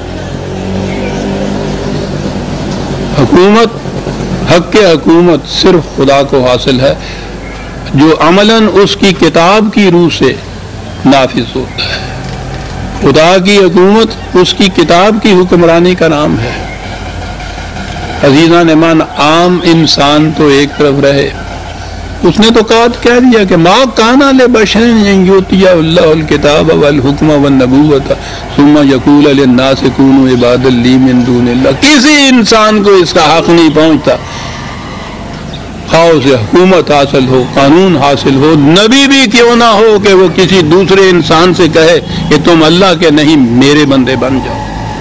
حکومت، حق حکومت صرف خدا کو حاصل ہے، جو عملاً اس کی کتاب کی روح سے نافذ ہوتا ہے. خدا کی حکومت اس کی کتاب کی حکمرانی کا نام ہے. عزیزان ایمان، عام انسان تو ایک طرف رہے، اس نے تو کہہ دیا کہ ما کانا لبشر ان یؤتی اللہ الکتاب والحکم والنبوۃ ثم یقول للناس کونوا عبادا لی من دون اللہ. کسی انسان کو اس کا حق نہیں پہنچتا، خواہ اسے حکومت حاصل ہو، قانون حاصل ہو، نبی بھی کیوں نہ ہو، کہ وہ کسی دوسرے انسان سے کہے کہ تم اللہ کے نہیں میرے بندے بن جاؤ.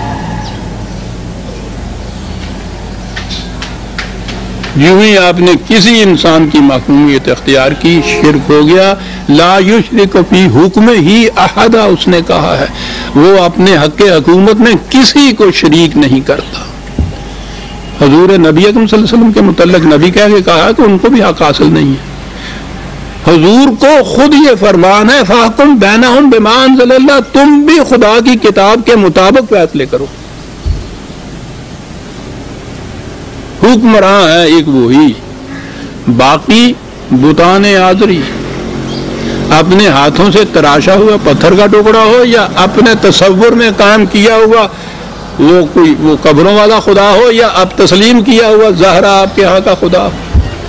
یوں ہی آپ نے کسی انسان کی محکومیت اختیار کی، شرک ہو گیا. لا یشرک فی حکم ہی احدا، اس نے کہا ہے وہ اپنے حق حکومت میں کسی کو شریک نہیں کرتا. حضور نبی اکرم صلی اللہ علیہ وسلم کے متعلق نبی کہہ کے کہا کہ ان کو بھی حق حاصل نہیں ہے. حضور کو خود یہ فرمان ہے فاحکم بینہم بما انزل اللہ، تم بھی خدا کی کتاب کے مطابق فیصلے کرو. حکمراں ہے ایک وہی، باقی بتان عاذری اپنے ہاتھوں سے تراشا ہوا پتھر کا ٹکڑا ہو یا اپنے تصور میں قائم کیا ہوا وہ قبروں والا خدا ہو یا اب تسلیم کیا ہوا زہرا آپ کے ہاں کا خدا ہو،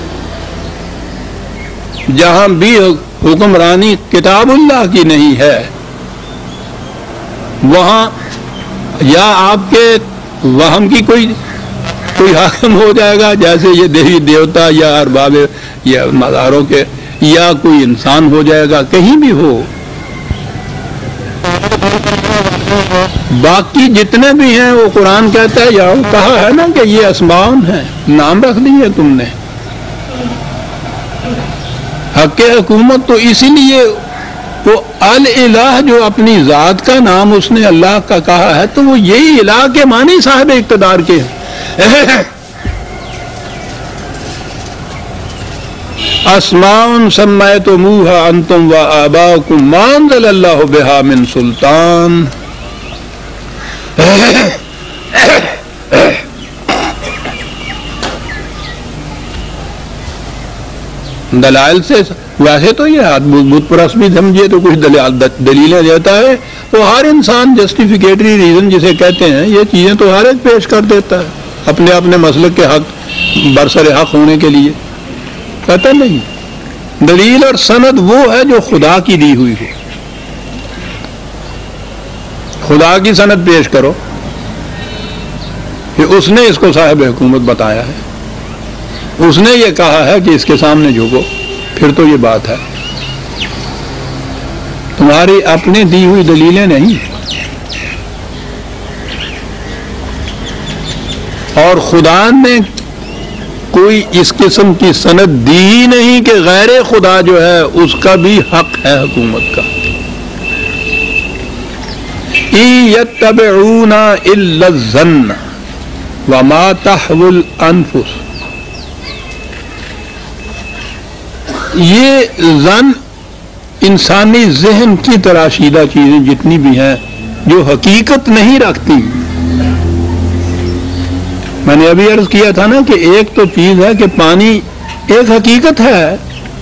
جہاں بھی حکمرانی کتاب اللہ کی نہیں ہے وہاں یا آپ کے وہم کی کوئی حاکم ہو جائے گا، جیسے یہ دیوی دیوتا یا ارباب یا مزاروں کے، یا کوئی انسان ہو جائے گا، کہیں بھی ہو. باقی جتنے بھی ہیں وہ قرآن کہتا ہے، یا کہا ہے نا کہ یہ اسمان ہیں، نام رکھ دیے تم نے. حق حکومت تو اسی لیے وہ الہ جو اپنی ذات کا نام اس نے اللہ کا کہا ہے، تو وہ یہی الہ کے معنی صاحب اقتدار کے ہیں. اسماء سمیتموها انتم وآباؤکم ما انزل اللہ بہا من سلطان. دلائل سے ویسے تو یہ بت پرست بھی سمجھے تو کچھ دلیلیں دیتا ہے، تو ہر انسان جسٹیفیکیٹری ریزن جسے کہتے ہیں یہ چیزیں تو ہر ایک پیش کر دیتا ہے اپنے مسلک کے حق برسر حق ہونے کے لیے. کہتا نہیں، دلیل اور سند وہ ہے جو خدا کی دی ہوئی ہے. خدا کی سند پیش کرو کہ اس نے اس کو صاحب حکومت بتایا ہے، اس نے یہ کہا ہے کہ اس کے سامنے جھکو، پھر تو یہ بات ہے. تمہاری اپنی دی ہوئی دلیلیں نہیں. اور خدا نے کوئی اس قسم کی سند دی ہی نہیں کہ غیر خدا جو ہے اس کا بھی حق ہے حکومت کا. یتبعون الا الظن وما تحوی الانفس. یہ ظن انسانی ذہن کی تراشیدہ چیزیں جتنی بھی ہیں جو حقیقت نہیں رکھتی. میں نے ابھی عرض کیا تھا نا کہ ایک تو چیز ہے کہ پانی ایک حقیقت ہے،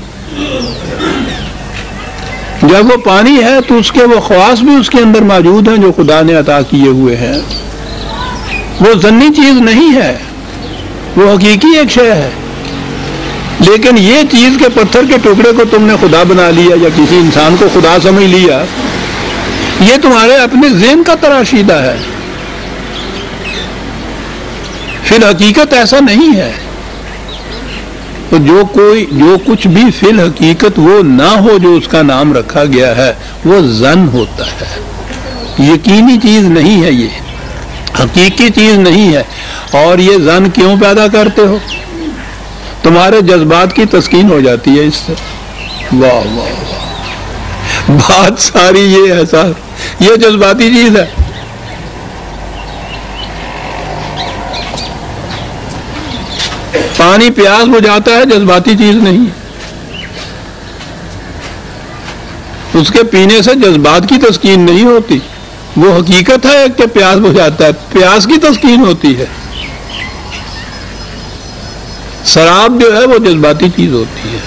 جب وہ پانی ہے تو اس کے وہ خواص بھی اس کے اندر موجود ہیں جو خدا نے عطا کیے ہوئے ہیں. وہ ظنی چیز نہیں ہے، وہ حقیقی ایک شے ہے. لیکن یہ چیز کے پتھر کے ٹکڑے کو تم نے خدا بنا لیا یا کسی انسان کو خدا سمجھ لیا، یہ تمہارے اپنے ذہن کا تراشیدہ ہے. فی الحقیقت ایسا نہیں ہے. تو جو کچھ بھی فی الحقیقت وہ نہ ہو جو اس کا نام رکھا گیا ہے وہ ظن ہوتا ہے. یقینی چیز نہیں ہے، یہ حقیقی چیز نہیں ہے. اور یہ ظن کیوں پیدا کرتے ہو؟ تمہارے جذبات کی تسکین ہو جاتی ہے اس سے. واہ واہ واہ، بات ساری یہ ہے سر، یہ جذباتی چیز ہے. پانی پیاس بجھاتا ہے، جذباتی چیز نہیں. اس کے پینے سے جذبات کی تسکین نہیں ہوتی، وہ حقیقت ہے کہ پیاس بجھاتا ہے، پیاس کی تسکین ہوتی ہے. شراب جو ہے وہ جذباتی چیز ہوتی ہے.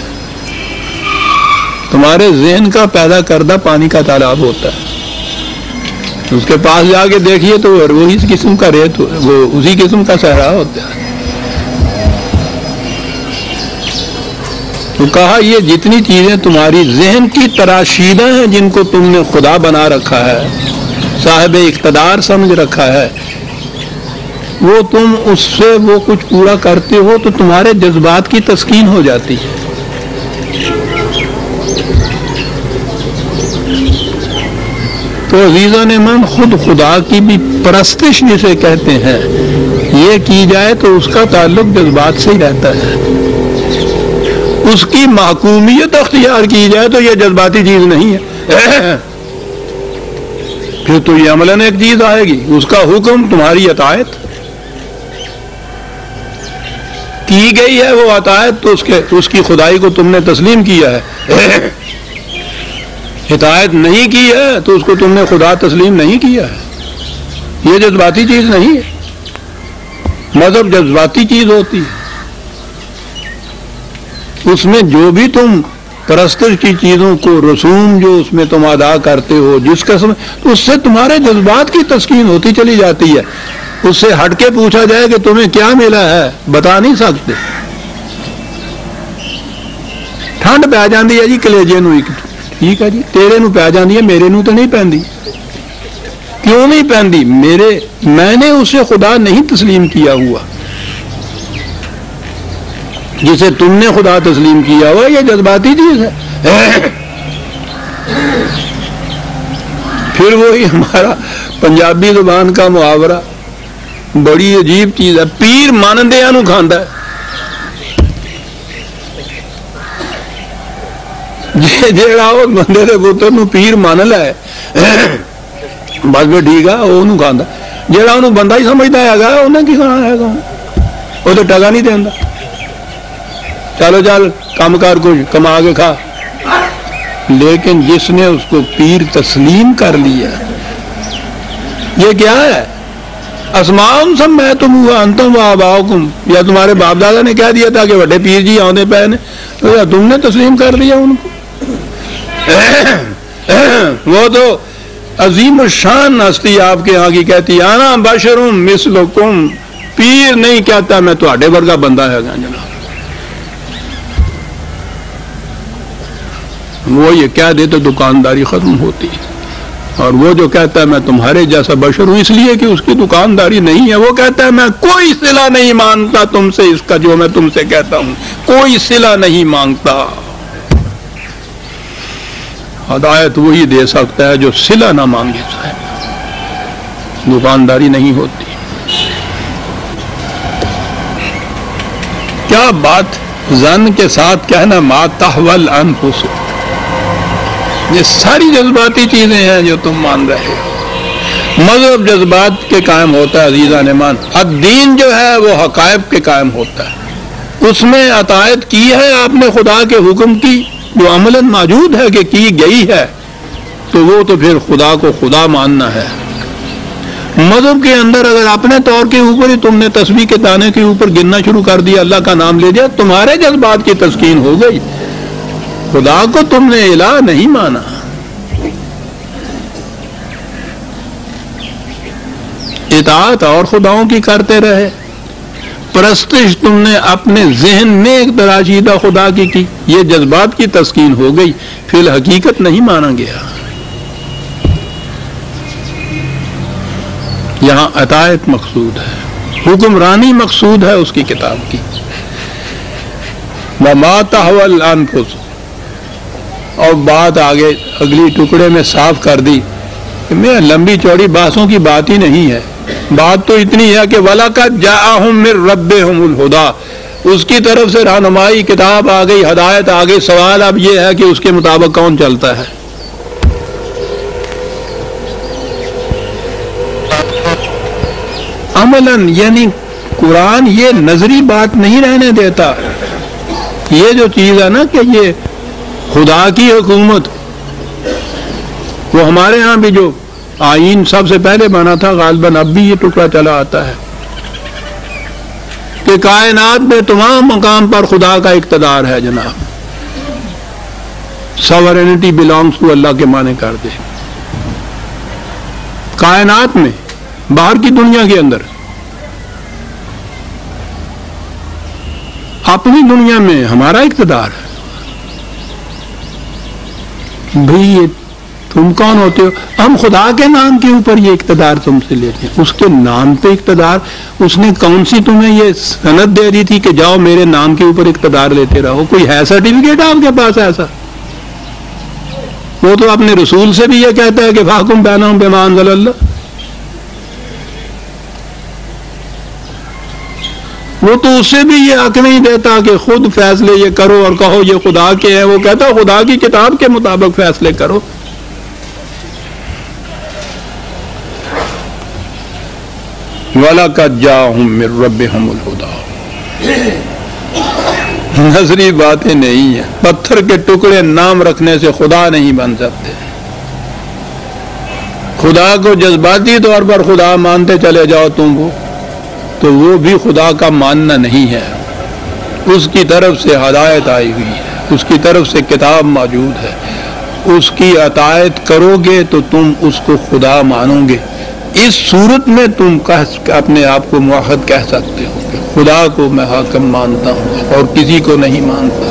تمہارے ذہن کا پیدا کردہ پانی کا تالاب ہوتا ہے، اس کے پاس جا کے دیکھیے تو وہی قسم کا ریت، وہ اسی قسم کا صحرا ہوتا ہے. تو کہا یہ جتنی چیزیں تمہاری ذہن کی تراشیدہ ہیں جن کو تم نے خدا بنا رکھا ہے، صاحب اقتدار سمجھ رکھا ہے، وہ تم اس سے وہ کچھ پورا کرتے ہو تو تمہارے جذبات کی تسکین ہو جاتی ہے۔ تو عزیزان من، خود خدا کی بھی پرستش جسے کہتے ہیں، یہ کی جائے تو اس کا تعلق جذبات سے ہی رہتا ہے۔ اس کی محکومیت اختیار کی جائے تو یہ جذباتی چیز نہیں ہے، پھر تو یہ عملاً ایک چیز آئے گی، اس کا حکم تمہاری اطاعت کی گئی ہے، وہ اطاعت تو اس کی خدائی کو تم نے تسلیم کیا ہے، اطاعت نہیں کی ہے تو اس کو تم نے خدا تسلیم نہیں کیا ہے۔ یہ جذباتی چیز نہیں ہے، مذہب جذباتی چیز ہوتی ہے، اس میں جو بھی تم پرستش کی چیزوں کو رسوم جو اس میں تم ادا کرتے ہو جس قسم، تو اس سے تمہارے جذبات کی تسکین ہوتی چلی جاتی ہے۔ اس سے ہٹ کے پوچھا جائے کہ تمہیں کیا ملا ہے، بتا نہیں سکتے، ٹھنڈ پی جاتی ہے جی کلیجے نو، ٹھیک ہے جی، تیرے نو پی جاتی ہے، میرے نو تو نہیں پیندی۔ کیوں نہیں پیندی؟ میں نے اسے خدا نہیں تسلیم کیا ہوا، جسے تم نے خدا تسلیم کیا ہوا یہ جذباتی چیز ہے۔ پھر وہی ہمارا پنجابی زبان کا محاورہ بڑی عجیب چیز ہے، پیر مانندیاں نو کھاندا ہے۔ جیڑا وہ بندے دے پتر نو پیر مان لے بس بھی ٹھیک ہے، وہ کھانا، جیڑا انہوں بندہ ہی سمجھتا ہے انہیں کی کھانا ہے، وہ تو ٹگا نہیں دینا، چلو چل کام کر کچھ کما کے کھا۔ لیکن جس نے اس کو پیر تسلیم کر لیا، یہ کیا ہے؟ اسمان سب میں تم ہوا انتم و آباؤکم، یا تمہارے باپ دادا نے کہہ دیا تھا کہ بڑے پیر جی آدھے پے نے، تو یا تم نے تسلیم کر لیا ان کو۔ وہ تو عظیم الشان ہستی آپ کے ہاں کی کہتی آنا بشرم مثلکم، پیر نہیں کہتا میں تواڈے ورگا بندہ ہے جناب، وہ یہ کہہ دے تو دکانداری ختم ہوتی، اور وہ جو کہتا ہے میں تمہارے جیسا بشر ہوں، اس لیے کہ اس کی دکانداری نہیں ہے، وہ کہتا ہے میں کوئی صلہ نہیں مانگتا تم سے، اس کا جو میں تم سے کہتا ہوں کوئی صلہ نہیں مانگتا۔ ہدایت وہی دے سکتا ہے جو صلہ نہ مانگے، صاحب دکانداری نہیں ہوتی۔ کیا بات زن کے ساتھ کہنا ما تحول انفس، یہ ساری جذباتی چیزیں ہیں جو تم مان رہے ہو۔ مذہب جذبات کے قائم ہوتا ہے عزیزان ایمان، الدین جو ہے وہ حقائق کے قائم ہوتا ہے، اس میں اطاعت کی ہے آپ نے خدا کے حکم کی جو عملاً موجود ہے کہ کی گئی ہے، تو وہ تو پھر خدا کو خدا ماننا ہے۔ مذہب کے اندر اگر اپنے طور کے اوپر ہی تم نے تسبیح کے دانے کے اوپر گننا شروع کر دیا، اللہ کا نام لے دیا، تمہارے جذبات کی تسکین ہو گئی، خدا کو تم نے الہ نہیں مانا۔ اطاعت اور خداؤں کی کرتے رہے، پرستش تم نے اپنے ذہن میں ایک تراشیدہ خدا کی، یہ جذبات کی تسکین ہو گئی، فی الحقیقت نہیں مانا گیا۔ یہاں اطاعت مقصود ہے، حکمرانی مقصود ہے اس کی کتاب کی۔ وما تحوى الانفس، اور بات آگے اگلی ٹکڑے میں صاف کر دی کہ میں لمبی چوڑی بحثوں کی بات ہی نہیں ہے، بات تو اتنی ہے کہ وَلَقَدْ جَاءَهُم مِّن رَّبِّهُمُ الْهُدَىٰ، اس کی طرف سے رہنمائی کتاب آ گئی، ہدایت آ گئی، سوال اب یہ ہے کہ اس کے مطابق کون چلتا ہے۔ عملاً یعنی قرآن یہ نظری بات نہیں رہنے دیتا، یہ جو چیز ہے نا کہ یہ خدا کی حکومت، وہ ہمارے ہاں بھی جو آئین سب سے پہلے بنا تھا، غالباً اب بھی یہ ٹکڑا چلا آتا ہے کہ کائنات میں تمام مقام پر خدا کا اقتدار ہے جناب، ساورینٹی بلانگس ٹو اللہ کے معنی کر دے۔ کائنات میں، باہر کی دنیا کے اندر، اپنی دنیا میں ہمارا اقتدار ہے، بھئی یہ تم کون ہوتے ہو؟ ہم خدا کے نام کے اوپر یہ اقتدار تم سے لیتے ہیں. اس کے نام پہ اقتدار، اس نے کون سی تمہیں یہ سند دے دی تھی کہ جاؤ میرے نام کے اوپر اقتدار لیتے رہو؟ کوئی ہے سرٹیفکیٹ آپ کے پاس ایسا؟ وہ تو اپنے رسول سے بھی یہ کہتا ہے کہ فاحکم بینہم بما انزل اللہ. وہ تو اس سے بھی یہ حق نہیں دیتا کہ خود فیصلے یہ کرو اور کہو یہ خدا کے ہیں. وہ کہتا ہے خدا کی کتاب کے مطابق فیصلے کرو. وَلَقَدْ جَاءَهُم مِّن رَّبِّهُمُ الْهُدَىٰ. نظری باتیں نہیں ہیں. پتھر کے ٹکڑے نام رکھنے سے خدا نہیں بن سکتے. خدا کو جذباتی طور پر خدا مانتے چلے جاؤ تم کو، تو وہ بھی خدا کا ماننا نہیں ہے. اس کی طرف سے ہدایت آئی ہوئی ہے، اس کی طرف سے کتاب موجود ہے. اس کی اطاعت کرو گے تو تم اس کو خدا مانو گے. اس صورت میں تم اپنے آپ کو موحد کہہ سکتے ہو کہ خدا کو میں حاکم مانتا ہوں اور کسی کو نہیں مانتا.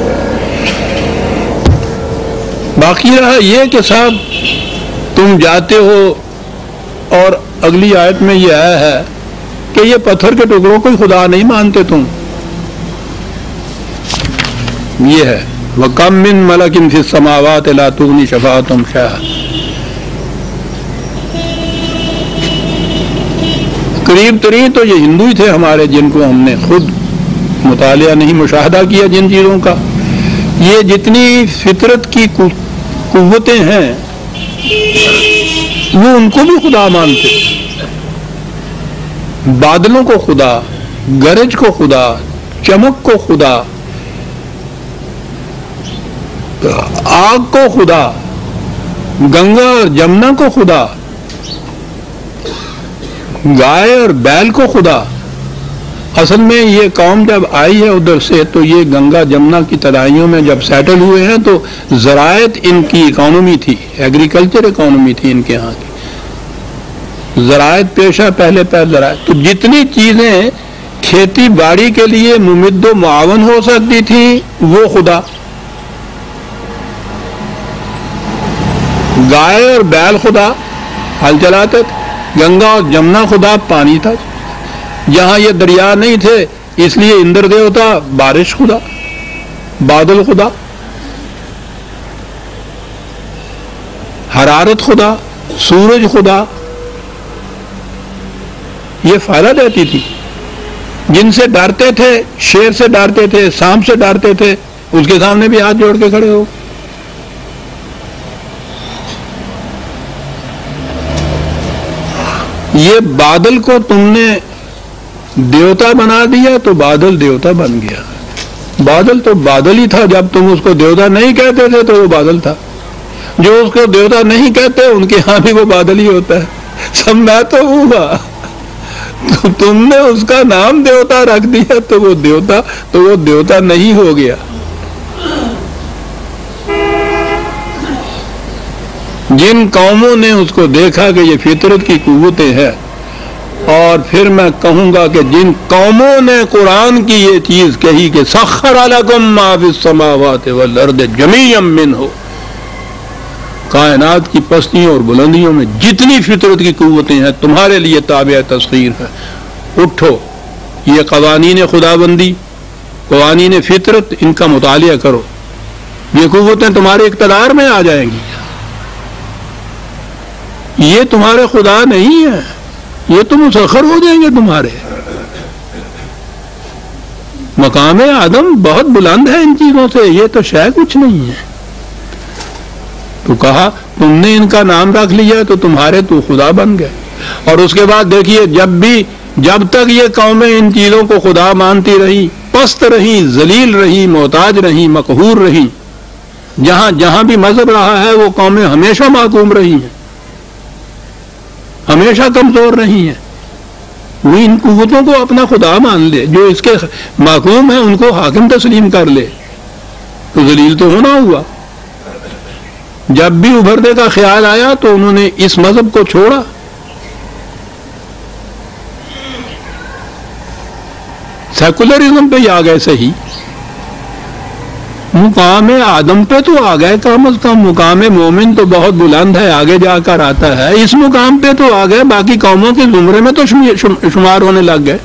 باقی رہا یہ کہ صاحب تم جاتے ہو اور اگلی آیت میں یہ آیا ہے کہ یہ پتھر کے ٹکڑوں کو خدا نہیں مانتے تم. یہ ہے وَكَمْ مِن مَلَكٍ فِي السَّمَاوَاتِ لَا تُغْنِ شَفَاعَتُهُمْ شَيْئًا. قریب ترین تو یہ ہندو ہی تھے ہمارے، جن کو ہم نے خود مطالعہ نہیں مشاہدہ کیا جن چیزوں کا. یہ جتنی فطرت کی قوتیں ہیں وہ ان کو بھی خدا مانتے. بادلوں کو خدا، گرج کو خدا، چمک کو خدا، آگ کو خدا، گنگا اور جمنا کو خدا، گائے اور بیل کو خدا. اصل میں یہ قوم جب آئی ہے ادھر سے تو یہ گنگا جمنا کی ترائیوں میں جب سیٹل ہوئے ہیں تو زراعت ان کی اکانومی تھی، ایگریکلچر اکانومی تھی ان کے یہاں کی. زراعت پیشہ پہلے زراعت. تو جتنی چیزیں کھیتی باڑی کے لیے ممد و معاون ہو سکتی تھی وہ خدا. گائے اور بیل خدا ہل چلاتے تھے، گنگا اور جمنا خدا پانی تھا. جہاں یہ دریا نہیں تھے اس لیے اندر دیوتا بارش خدا، بادل خدا، حرارت خدا، سورج خدا. یہ فائدہ دیتی تھی. جن سے ڈرتے تھے، شیر سے ڈرتے تھے، سانپ سے ڈرتے تھے، اس کے سامنے بھی ہاتھ جوڑ کے کھڑے ہو. یہ بادل کو تم نے دیوتا بنا دیا تو بادل دیوتا بن گیا. بادل تو بادل ہی تھا. جب تم اس کو دیوتا نہیں کہتے تھے تو وہ بادل تھا. جو اس کو دیوتا نہیں کہتے ان کے ہاں بھی وہ بادل ہی ہوتا ہے. سب میں تو ہوا، تو تم نے اس کا نام دیوتا رکھ دیا تو وہ دیوتا نہیں ہو گیا. جن قوموں نے اس کو دیکھا کہ یہ فطرت کی قوتیں ہیں، اور پھر میں کہوں گا کہ جن قوموں نے قرآن کی یہ چیز کہی کہ سخر لکم ما فی السماوات والارض جمیعا منہ، کائنات کی پستیوں اور بلندیوں میں جتنی فطرت کی قوتیں ہیں تمہارے لیے تابع تسخیر ہے. اٹھو، یہ قوانین خدا بندی، قوانین فطرت، ان کا مطالعہ کرو. یہ قوتیں تمہارے اقتدار میں آ جائیں گی. یہ تمہارے خدا نہیں ہے، یہ تو مسخر ہو جائیں گے تمہارے. مقام آدم بہت بلند ہے ان چیزوں سے، یہ تو شے کچھ نہیں ہے. تو کہا تم نے ان کا نام رکھ لیا تو تمہارے تو خدا بن گئے. اور اس کے بعد دیکھیے جب تک یہ قومیں ان چیزوں کو خدا مانتی رہی، پست رہی، ذلیل رہی، محتاج رہی، مقہور رہی، جہاں بھی مذہب رہا ہے وہ قومیں ہمیشہ محکوم رہی ہیں، ہمیشہ کمزور رہی ہیں. وہ ان قوتوں کو اپنا خدا مان لے، جو اس کے محکوم ہیں ان کو حاکم تسلیم کر لے تو ذلیل تو ہونا ہوا. جب بھی ابھرنے کا خیال آیا تو انہوں نے اس مذہب کو چھوڑا. سیکولرزم پہ ہی آ گئے. صحیح مقام آدم پہ تو آ گئے، کم از کم مقام مومن تو بہت بلند ہے، آگے جا کر آتا ہے، اس مقام پہ تو آ گئے، باقی قوموں کے زمرے میں تو شمار ہونے لگ گئے۔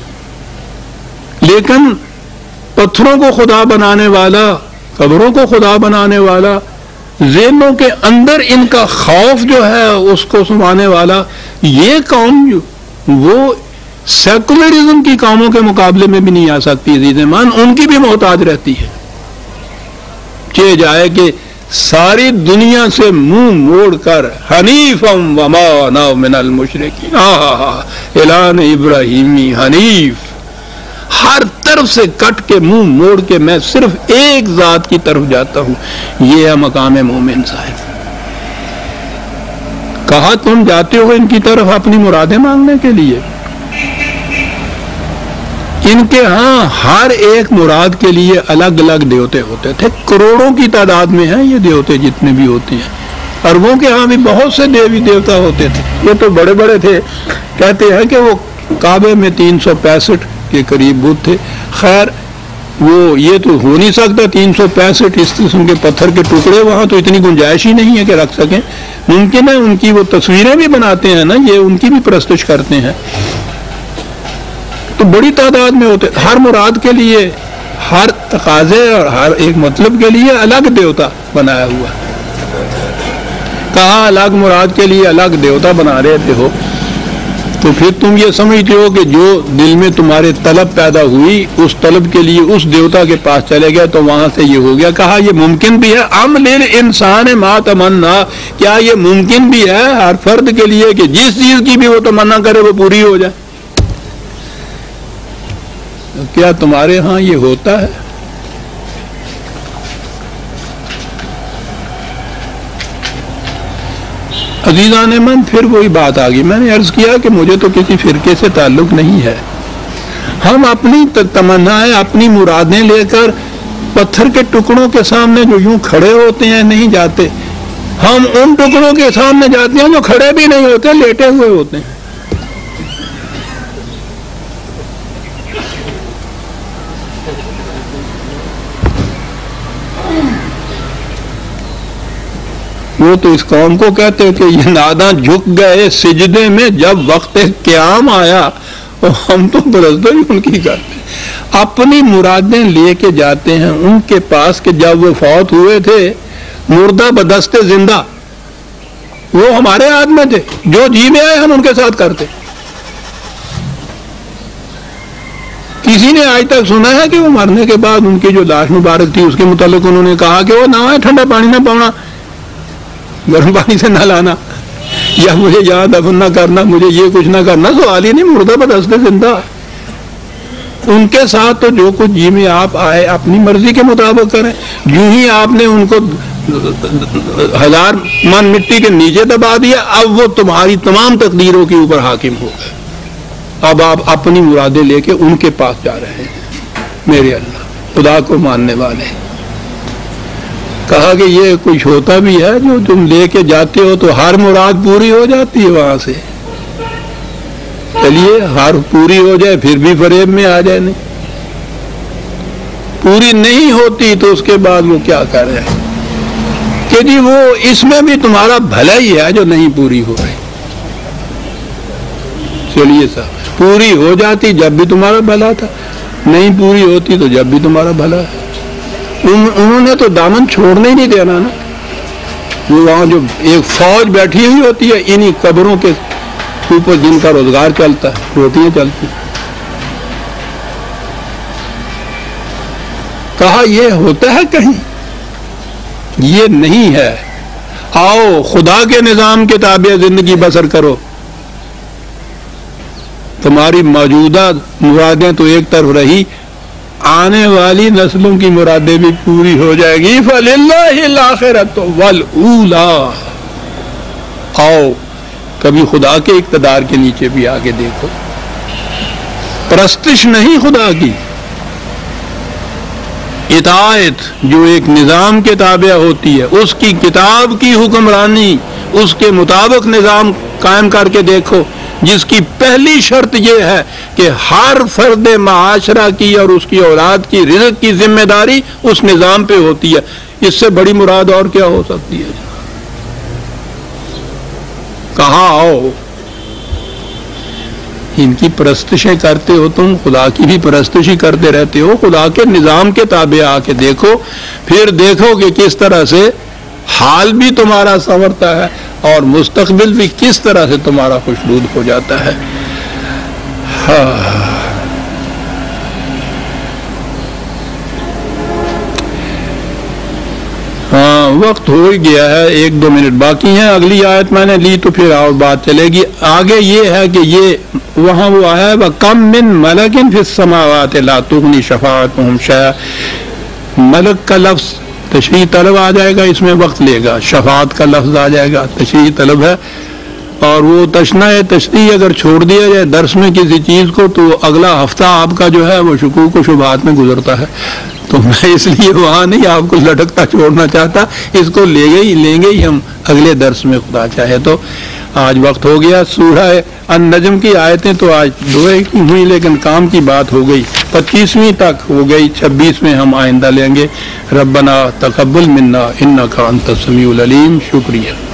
لیکن پتھروں کو خدا بنانے والا، قبروں کو خدا بنانے والا، ذہنوں کے اندر ان کا خوف جو ہے اس کو سمانے والا، یہ قوم وہ سیکولرزم کی قوموں کے مقابلے میں بھی نہیں آ سکتی عزیز مان، ان کی بھی محتاج رہتی ہے۔ چاہے جائے کہ ساری دنیا سے منہ موڑ کر حنیفم وما انا من المشرکین، اعلان ابراہیمی حنیف، ہر طرف سے کٹ کے منہ موڑ کے میں صرف ایک ذات کی طرف جاتا ہوں، یہ ہے مقام مومن صاحب۔ کہا تم جاتے ہو ان کی طرف اپنی مرادیں مانگنے کے لیے؟ ان کے ہاں ہر ایک مراد کے لیے الگ الگ دیوتے ہوتے تھے، کروڑوں کی تعداد میں ہیں یہ دیوتے جتنے بھی ہوتے ہیں۔ عربوں کے ہاں بھی بہت سے دیوی دیوتا ہوتے تھے، یہ تو بڑے بڑے تھے، کہتے ہیں کہ وہ کعبے میں 365 کے قریب بت تھے۔ خیر وہ یہ تو ہو نہیں سکتا 365 اس قسم کے پتھر کے ٹکڑے، وہاں تو اتنی گنجائش ہی نہیں ہے کہ رکھ سکیں۔ ممکن ہے ان کی وہ تصویریں بھی بناتے ہیں نا، یہ ان کی بھی پرستش کرتے ہیں، تو بڑی تعداد میں ہوتے، ہر مراد کے لیے، ہر تقاضے اور ہر ایک مطلب کے لیے الگ دیوتا بنایا ہوا۔ کہا الگ مراد کے لیے الگ دیوتا بنا رہے ہو تو پھر تم یہ سمجھتے ہو کہ جو دل میں تمہارے طلب پیدا ہوئی اس طلب کے لیے اس دیوتا کے پاس چلے گئے تو وہاں سے یہ ہو گیا۔ کہا یہ ممکن بھی ہے، ام للانسان ما تمنا، کیا یہ ممکن بھی ہے ہر فرد کے لیے کہ جس چیز کی بھی وہ تمنا کرے وہ پوری ہو جائے؟ کیا تمہارے ہاں یہ ہوتا ہے؟ عزیزان من، پھر وہی بات آ گئی، میں نے عرض کیا کہ مجھے تو کسی فرقے سے تعلق نہیں ہے، ہم اپنی تمنائیں، اپنی مرادیں لے کر پتھر کے ٹکڑوں کے سامنے جو یوں کھڑے ہوتے ہیں نہیں جاتے، ہم ان ٹکڑوں کے سامنے جاتے ہیں جو کھڑے بھی نہیں ہوتے، لیٹے ہوئے ہوتے ہیں۔ وہ تو اس قوم کو کہتے کہ یہ ناداں جھک گئے سجدے میں جب وقت قیام آیا، ہم تو پرستش ان کی کرتے ہیں، اپنی مرادیں لے کے جاتے ہیں ان کے پاس کہ جب وہ فوت ہوئے تھے مردہ بدست زندہ، وہ ہمارے ہاتھ میں تھے، جو جی میں آئے ہم ان کے ساتھ کرتے۔ کسی نے آج تک سنا ہے کہ وہ مرنے کے بعد ان کی جو لاش مبارک تھی اس کے متعلق انہوں نے کہا کہ وہ نہ آئے، ٹھنڈا پانی نہ پاؤنا، گرم پانی سے نہ لانا، یا مجھے یہاں دفن نہ کرنا، مجھے یہ کچھ نہ کرنا؟ سوال ہی نہیں، مردہ بدست زندہ۔ ان کے ساتھ تو جو کچھ جی میں آپ آئے اپنی مرضی کے مطابق کریں، جو ہی آپ نے ان کو 1000 من مٹی کے نیچے دبا دیا، اب وہ تمہاری تمام تقدیروں کے اوپر حاکم ہو گئے، اب آپ اپنی مرادیں لے کے ان کے پاس جا رہے ہیں۔ میرے اللہ، خدا کو ماننے والے، کہا کہ یہ کچھ ہوتا بھی ہے جو تم لے کے جاتے ہو تو ہر مراد پوری ہو جاتی ہے وہاں سے؟ چلیے ہر پوری ہو جائے پھر بھی فریب میں آ جائے، نہیں پوری نہیں ہوتی تو اس کے بعد وہ کیا کر رہے ہیں کہ جی وہ اس میں بھی تمہارا بھلا ہی ہے جو نہیں پوری ہو رہی۔ چلیے صاحب، پوری ہو جاتی جب بھی تمہارا بھلا تھا، نہیں پوری ہوتی تو جب بھی تمہارا بھلا ہے۔ انہوں نے تو دامن چھوڑنے ہی نہیں دینا نا، وہ وہاں جو ایک فوج بیٹھی ہوئی ہوتی ہے انہی قبروں کے اوپر جن کا روزگار چلتا ہے، روٹیاں چلتی ہیں۔ کہا یہ ہوتا ہے کہیں؟ یہ نہیں ہے، آؤ خدا کے نظام کے تابع زندگی بسر کرو، تمہاری موجودہ مرادیں تو ایک طرف رہی، آنے والی نسلوں کی مرادیں بھی پوری ہو جائے گی۔ فَلِلَّهِ الْآخِرَةُ وَالْأُولَىٰ، آؤ کبھی خدا کے اقتدار کے نیچے بھی آگے دیکھو، پرستش نہیں خدا کی، اطاعت جو ایک نظام کے تابع ہوتی ہے، اس کی کتاب کی حکمرانی، اس کے مطابق نظام قائم کر کے دیکھو، جس کی پہلی شرط یہ ہے کہ ہر فرد معاشرہ کی اور اس کی اولاد کی رزق کی ذمہ داری اس نظام پہ ہوتی ہے. اس سے بڑی مراد اور کیا ہو سکتی ہے؟ کہاں آؤ، ان کی پرستشیں کرتے ہو تم، خدا کی بھی پرستشی کرتے رہتے ہو. خدا کے نظام کے تابع آ کے دیکھو، پھر دیکھو کہ کس طرح سے حال بھی تمہارا سنورتا ہے اور مستقبل بھی کس طرح سے تمہارا خوشنود ہو جاتا ہے. وقت ہو ہی گیا ہے، 1-2 منٹ باقی ہیں. اگلی آیت میں نے لی تو پھر اور بات چلے گی. آگے یہ ہے کہ یہ وہاں وہ آیا ہے وَكَمْ مِن مَلَكٍ فِي السَّمَاوَاتِ لَا تُغْنِي شَفَاعَتُهُمْ شَيْئًا. ملک کا لفظ تشریح طلب آ جائے گا، اس میں وقت لے گا. شفاعت کا لفظ آ جائے گا، تشریح طلب ہے. اور وہ تشریح اگر چھوڑ دیا جائے درس میں کسی چیز کو تو اگلا ہفتہ آپ کا جو ہے وہ شکوک و شبہات میں گزرتا ہے. تو میں اس لیے وہاں نہیں آپ کو لٹکتا چھوڑنا چاہتا، اس کو لیں گے ہی ہم اگلے درس میں خدا چاہے تو. آج وقت ہو گیا. سورہ النجم کی آیتیں تو آج 2 کی ہوئی لیکن کام کی بات ہو گئی. 25ویں تک ہو گئی، 26 میں ہم آئندہ لیں گے. ربنا تقبل منا انک انت السمیع العلیم. شکریہ.